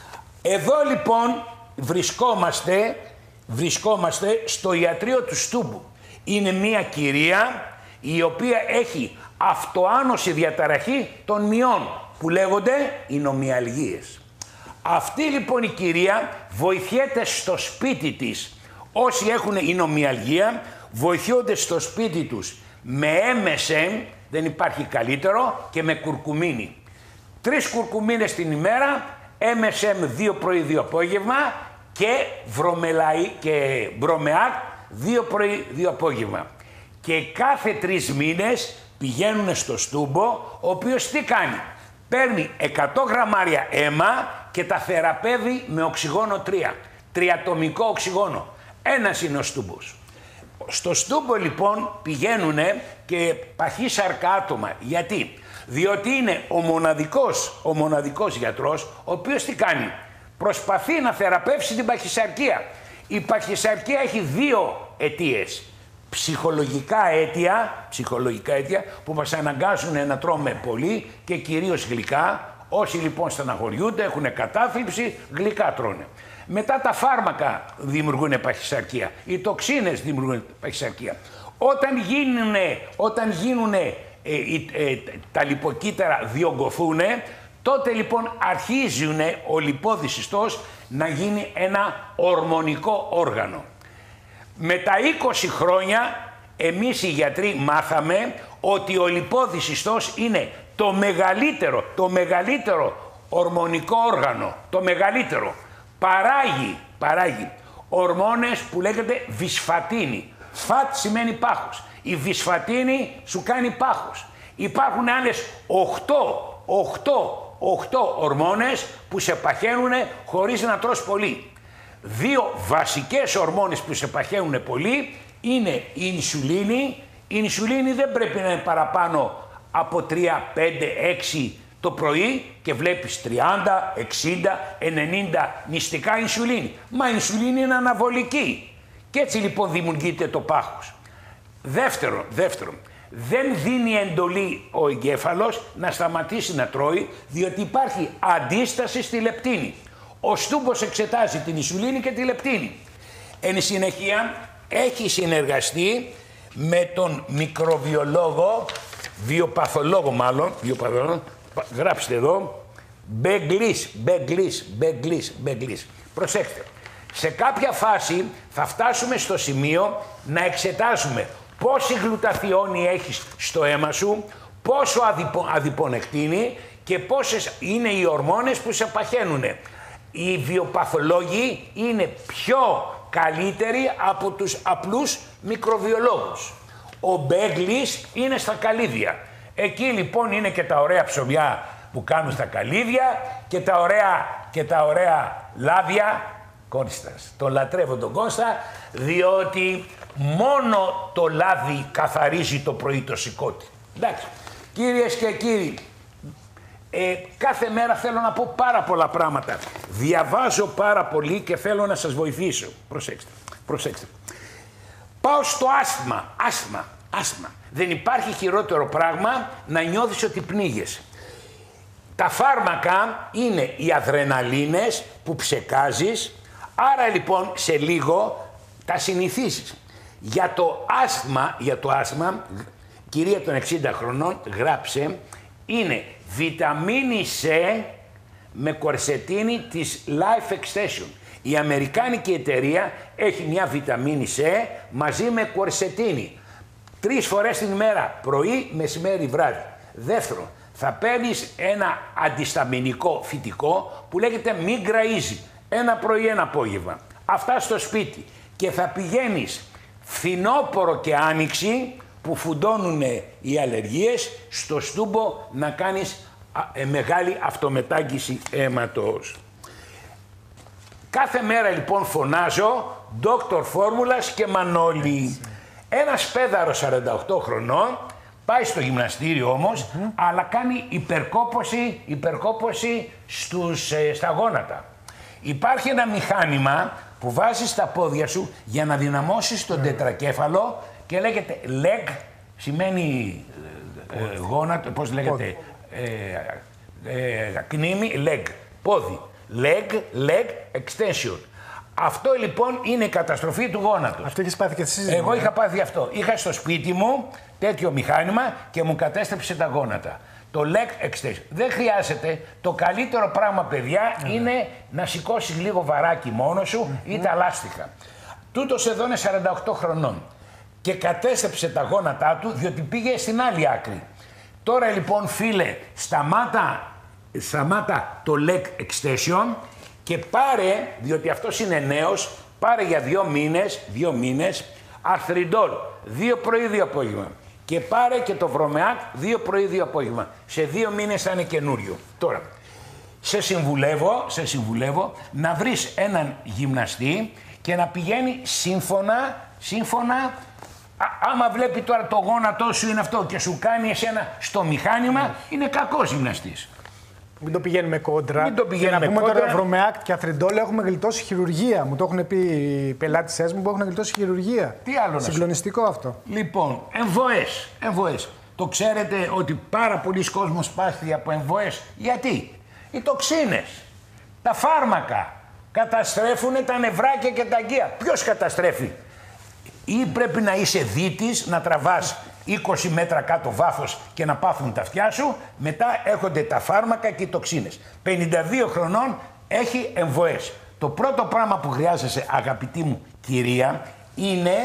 Εδώ λοιπόν βρισκόμαστε, βρισκόμαστε στο ιατρείο του Στούμπου. Είναι μια κυρία η οποία έχει αυτοάνωση διαταραχή των μειών που λέγονται οι νομιαλγίες. Αυτή λοιπόν η κυρία βοηθιέται στο σπίτι της. Όσοι έχουν η νομιαλγία βοηθιόνται στο σπίτι τους με εμ ες εμ, δεν υπάρχει καλύτερο, και με κουρκουμίνη. Τρεις κουρκουμίνες την ημέρα, εμ ες εμ δύο πρωί δύο απόγευμα και βρωμελαΐ και μπρομεάκ δύο πρωί, δύο απόγευμα. Και κάθε τρεις μήνες πηγαίνουν στο στούμπο, ο οποίος τι κάνει? Παίρνει εκατό γραμμάρια αίμα και τα θεραπεύει με οξυγόνο τρία. Τριατομικό οξυγόνο. Ένας είναι ο στούμπος. Στο στούμπο λοιπόν πηγαίνουν και παχύσαρκα άτομα. Γιατί? Διότι είναι ο μοναδικός, ο μοναδικός γιατρός, ο οποίος τι κάνει? Προσπαθεί να θεραπεύσει την παχυσαρκία. Η παχυσαρκία έχει δύο αιτίες. Ψυχολογικά αίτια, ψυχολογικά αίτια που μας αναγκάζουν να τρώμε πολύ και κυρίως γλυκά. Όσοι λοιπόν στεναχωριούνται, έχουν κατάθλιψη, γλυκά τρώνε. Μετά τα φάρμακα δημιουργούν παχυσαρκία. Οι τοξίνες δημιουργούν παχυσαρκία. Όταν γίνουν, όταν γίνουνε, ε, ε, ε, τα λιποκύτταρα διωγγωθούν, τότε λοιπόν αρχίζουν ο λιπόδης ιστός να γίνει ένα ορμονικό όργανο. Με τα είκοσι χρόνια εμείς οι γιατροί μάθαμε ότι ο λιπόδης ιστός είναι το μεγαλύτερο, το μεγαλύτερο ορμονικό όργανο, το μεγαλύτερο. Παράγει, παράγει ορμόνες που λέγεται βυσφατίνη. Φατ σημαίνει πάχος. Η βυσφατίνη σου κάνει πάχος. Υπάρχουν άλλες οκτώ, οκτώ, οκτώ ορμόνες που σε παχαίνουν χωρίς να τρως πολύ. Δύο βασικές ορμόνες που σε παχαίνουν πολύ είναι η ινσουλίνη. Η ινσουλίνη δεν πρέπει να είναι παραπάνω από τρία, πέντε, έξι το πρωί και βλέπεις τριάντα, εξήντα, ενενήντα νηστικά ινσουλίνη. Μα η ινσουλίνη είναι αναβολική. Και έτσι λοιπόν δημιουργείται το πάχος. Δεύτερον, δεύτερον, δεν δίνει εντολή ο εγκέφαλος να σταματήσει να τρώει, διότι υπάρχει αντίσταση στη λεπτίνη. Ο στούμπος εξετάζει την ινσουλίνη και τη λεπτίνη. Εν συνεχεία έχει συνεργαστεί με τον μικροβιολόγο, βιοπαθολόγο μάλλον, βιοπαθολόγο, γράψτε εδώ, Μπεγκλής, Μπεγκλής, Μπεγκλής, Μπεγκλής. Προσέξτε, σε κάποια φάση θα φτάσουμε στο σημείο να εξετάσουμε πόση γλουταθιόνη έχεις στο αίμα σου, πόσο αδυπο, αδιπονεκτίνη και πόσες είναι οι ορμόνες που σε παχαίνουν. Οι βιοπαθολόγοι είναι πιο καλύτεροι από τους απλούς μικροβιολόγους. Ο Μπέγκλης είναι στα καλύδια. Εκεί λοιπόν είναι και τα ωραία ψωμιά που κάνουν στα καλύδια και τα ωραία, και τα ωραία λάδια. Κόνστας, τον λατρεύω τον Κώστα, διότι μόνο το λάδι καθαρίζει το πρωί το σηκώτη. Εντάξει, κυρίες και κύριοι, ε, κάθε μέρα θέλω να πω πάρα πολλά πράγματα. Διαβάζω πάρα πολύ και θέλω να σας βοηθήσω. Προσέξτε, προσέξτε. Πάω στο άσθμα, άσθμα, άσθμα. Δεν υπάρχει χειρότερο πράγμα να νιώθεις ότι πνίγεσαι. Τα φάρμακα είναι οι αδρεναλίνες που ψεκάζεις, άρα λοιπόν σε λίγο τα συνηθίσεις. Για το άσθμα, για το άσθμα, κυρία των εξήντα χρονών γράψε, είναι βιταμίνη C με κορσετίνη της Life Extension. Η αμερικάνικη εταιρεία έχει μια βιταμίνη C μαζί με κορσετίνη. Τρεις φορές την ημέρα, πρωί, μεσημέρι, βράδυ. Δεύτερον, θα παίρνεις ένα αντισταμινικό φυτικό που λέγεται Migra Easy. Ένα πρωί, ένα απόγευμα. Αυτά στο σπίτι. Και θα πηγαίνεις φθινόπωρο και άνοιξη που φουντώνουν οι αλλεργίες στο στούμπο να κάνεις α, ε, μεγάλη αυτομετάγγιση αίματος. Κάθε μέρα λοιπόν φωνάζω Δόκτωρ Φόρμουλας και Μανώλη. Ένας πέδαρος σαράντα οκτώ χρονών πάει στο γυμναστήριο όμως, mm. αλλά κάνει υπερκόπωση, υπερκόπωση στους, ε, στα γόνατα. Υπάρχει ένα μηχάνημα που βάζεις στα πόδια σου για να δυναμώσεις τον mm. τετρακέφαλο και λέγεται leg, σημαίνει ε, γόνατο, πώς λέγεται, ε, ε, κνήμι, leg, πόδι. Leg, leg extension. Αυτό λοιπόν είναι η καταστροφή του γόνατος. Αυτό έχεις πάθει και εσύ? Εγώ είχα πάθει αυτό. Είχα στο σπίτι μου τέτοιο μηχάνημα και μου κατέστρεψε τα γόνατα. Το leg extension. Δεν χρειάζεται. Το καλύτερο πράγμα, παιδιά, mm. είναι να σηκώσεις λίγο βαράκι μόνο σου mm. ή τα λάστιχα. Τούτος εδώ είναι σαράντα οκτώ χρονών και κατέστρεψε τα γόνατά του διότι πήγε στην άλλη άκρη. Τώρα λοιπόν, φίλε, σταμάτα, σταμάτα το leg extension Και πάρε, διότι αυτός είναι νέος, πάρε για δύο μήνες, δύο μήνες, αρθριντόλ, δύο πρωί, δύο απόγευμα. Και πάρε και το Βρομεάκ, δύο πρωί, δύο απόγευμα. Σε δύο μήνες θα είναι καινούριο. Τώρα, σε συμβουλεύω, σε συμβουλεύω να βρεις έναν γυμναστή και να πηγαίνει σύμφωνα, σύμφωνα, α, άμα βλέπει τώρα το γόνατό σου είναι αυτό και σου κάνει εσένα στο μηχάνημα, mm. είναι κακός γυμναστής. Μην το πηγαίνουμε κόντρα. Μην το πηγαίνουμε και να πούμε κόντρα. τώρα Βρομεάκ και Αρθριντόλ έχουμε γλιτώσει χειρουργία. Μου το έχουν πει οι πελάτησές μου που έχουν γλιτώσει χειρουργία. Τι άλλο να σου. Συγκλονιστικό αυτό. Λοιπόν, εμβοές, εμβοές. Το ξέρετε ότι πάρα πολλοί κόσμος πάσχει από εμβοές. Γιατί? Οι τοξίνες, τα φάρμακα καταστρέφουν τα νευράκια και τα αγκία. Ποιος καταστρέφει? Ή πρέπει να είσαι δίτης, να τραβάς είκοσι μέτρα κάτω βάθος και να πάθουν τα αυτιά σου, μετά έρχονται τα φάρμακα και οι τοξίνες. πενήντα δύο χρονών έχει εμβοές. Το πρώτο πράγμα που χρειάζεσαι, αγαπητή μου κυρία, είναι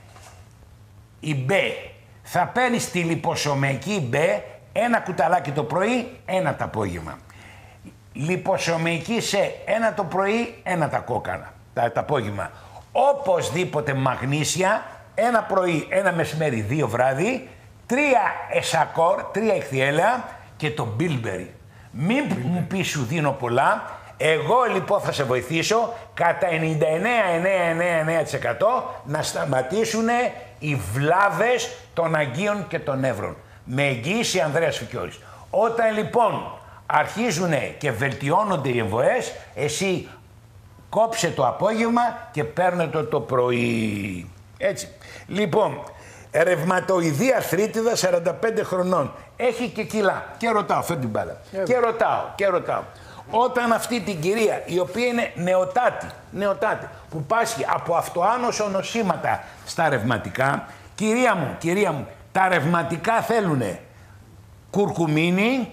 η μπε. Θα παίρνεις τη λιποσωμαϊκή μπε, ένα κουταλάκι το πρωί, ένα το απόγευμα. Λιποσωμαϊκή σε ένα το πρωί, ένα τα κόκκανα, τα, τα απόγευμα. Οπωσδήποτε μαγνήσια, ένα πρωί, ένα μεσημέρι, δύο βράδυ, τρία εσακόρ, τρία εχθιέλαια και το μπίλμπερι. Μην μου πεις σου δίνω πολλά, εγώ λοιπόν θα σε βοηθήσω κατά ενενήντα εννέα κόμμα εννιακόσια ενενήντα εννέα τοις εκατό να σταματήσουν οι βλάβες των αγκίων και των νεύρων. Με εγγύηση Ανδρέας Φικιώρης. Όταν λοιπόν αρχίζουν και βελτιώνονται οι εμβοές, εσύ κόψε το απόγευμα και παίρνε το το πρωί. Έτσι. Λοιπόν, ρευματοειδή αρθρίτιδα σαράντα πέντε χρονών. Έχει και κιλά. Και ρωτάω, φέρνει την μπάλα. Yeah. Και ρωτάω, και ρωτάω. Όταν αυτή την κυρία, η οποία είναι νεοτάτη, νεοτάτη, που πάσχει από αυτοάνωσο νοσήματα στα ρευματικά, κυρία μου, κυρία μου, τα ρευματικά θέλουνε κουρκουμίνι,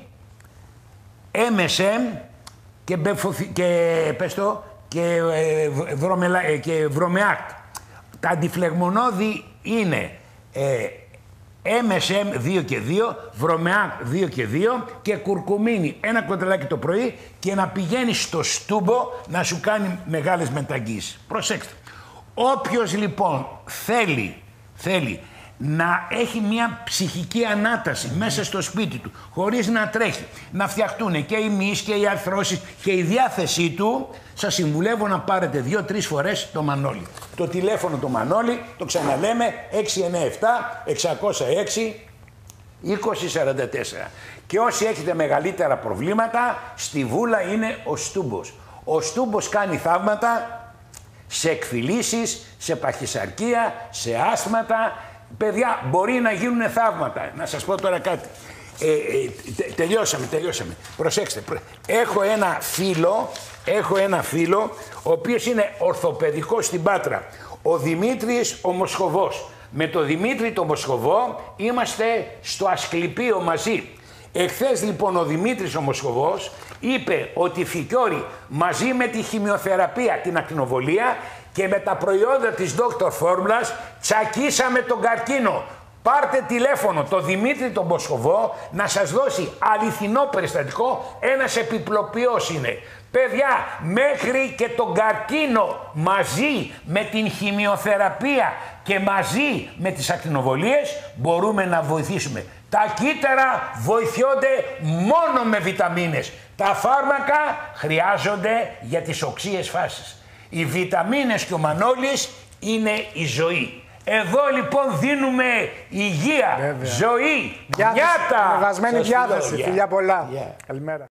εμ ες εμ και, μπεφοθι... και, πες το, και, ε, βρωμελα... ε, και Βρομεάκ. Τα αντιφλεγμονώδη είναι ε, εμ ες εμ δύο και δύο, Βρομεάκ δύο και δύο και κουρκουμίνι ένα κοντρελάκι το πρωί και να πηγαίνει στο στούμπο να σου κάνει μεγάλες μεταγγίσεις. Προσέξτε. Όποιος λοιπόν θέλει, θέλει να έχει μια ψυχική ανάταση μέσα στο σπίτι του, χωρίς να τρέχει, να φτιαχτούν και οι μυς και οι αρθρώσεις και η διάθεσή του, σας συμβουλεύω να πάρετε δύο-τρεις φορές το Μανώλη. Το τηλέφωνο το Μανώλη, το ξαναλέμε, έξι εννιά επτά εξακόσια έξι είκοσι σαράντα τέσσερα. Και όσοι έχετε μεγαλύτερα προβλήματα, στη Βούλα είναι ο Στούμπος. Ο Στούμπος κάνει θαύματα σε εκφυλίσεις, σε παχυσαρκία, σε άσθματα. Παιδιά, μπορεί να γίνουν θαύματα. Να σας πω τώρα κάτι. Ε, ε, τε, τελειώσαμε, τελειώσαμε. Προσέξτε. Προ... Έχω ένα φίλο, έχω ένα φίλο, ο οποίος είναι ορθοπαιδικός στην Πάτρα. Ο Δημήτρης ο Μοσχοβός. Με το Δημήτρη το Μοσχοβό είμαστε στο Ασκληπείο μαζί. Εχθές λοιπόν ο Δημήτρης ο Μοσχοβός είπε ότι Φικιώρη μαζί με τη χημειοθεραπεία, την ακτινοβολία και με τα προϊόντα της Doctor Formulas τσακίσαμε τον καρκίνο. Πάρτε τηλέφωνο το Δημήτρη τον Μοσχοβό να σας δώσει αληθινό περιστατικό, ένας επιπλοποιός είναι. Παιδιά, μέχρι και τον καρκίνο μαζί με την χημειοθεραπεία και μαζί με τις ακτινοβολίες μπορούμε να βοηθήσουμε. Τα κύτταρα βοηθιόνται μόνο με βιταμίνες. Τα φάρμακα χρειάζονται για τις οξείες φάσεις. Οι βιταμίνες και ο Μανώλης είναι η ζωή. Εδώ λοιπόν δίνουμε υγεία, βέβαια, ζωή, διάθεση, νιάτα. Μεβασμένη διάθεση, φιλιά πολλά. Yeah. Καλημέρα.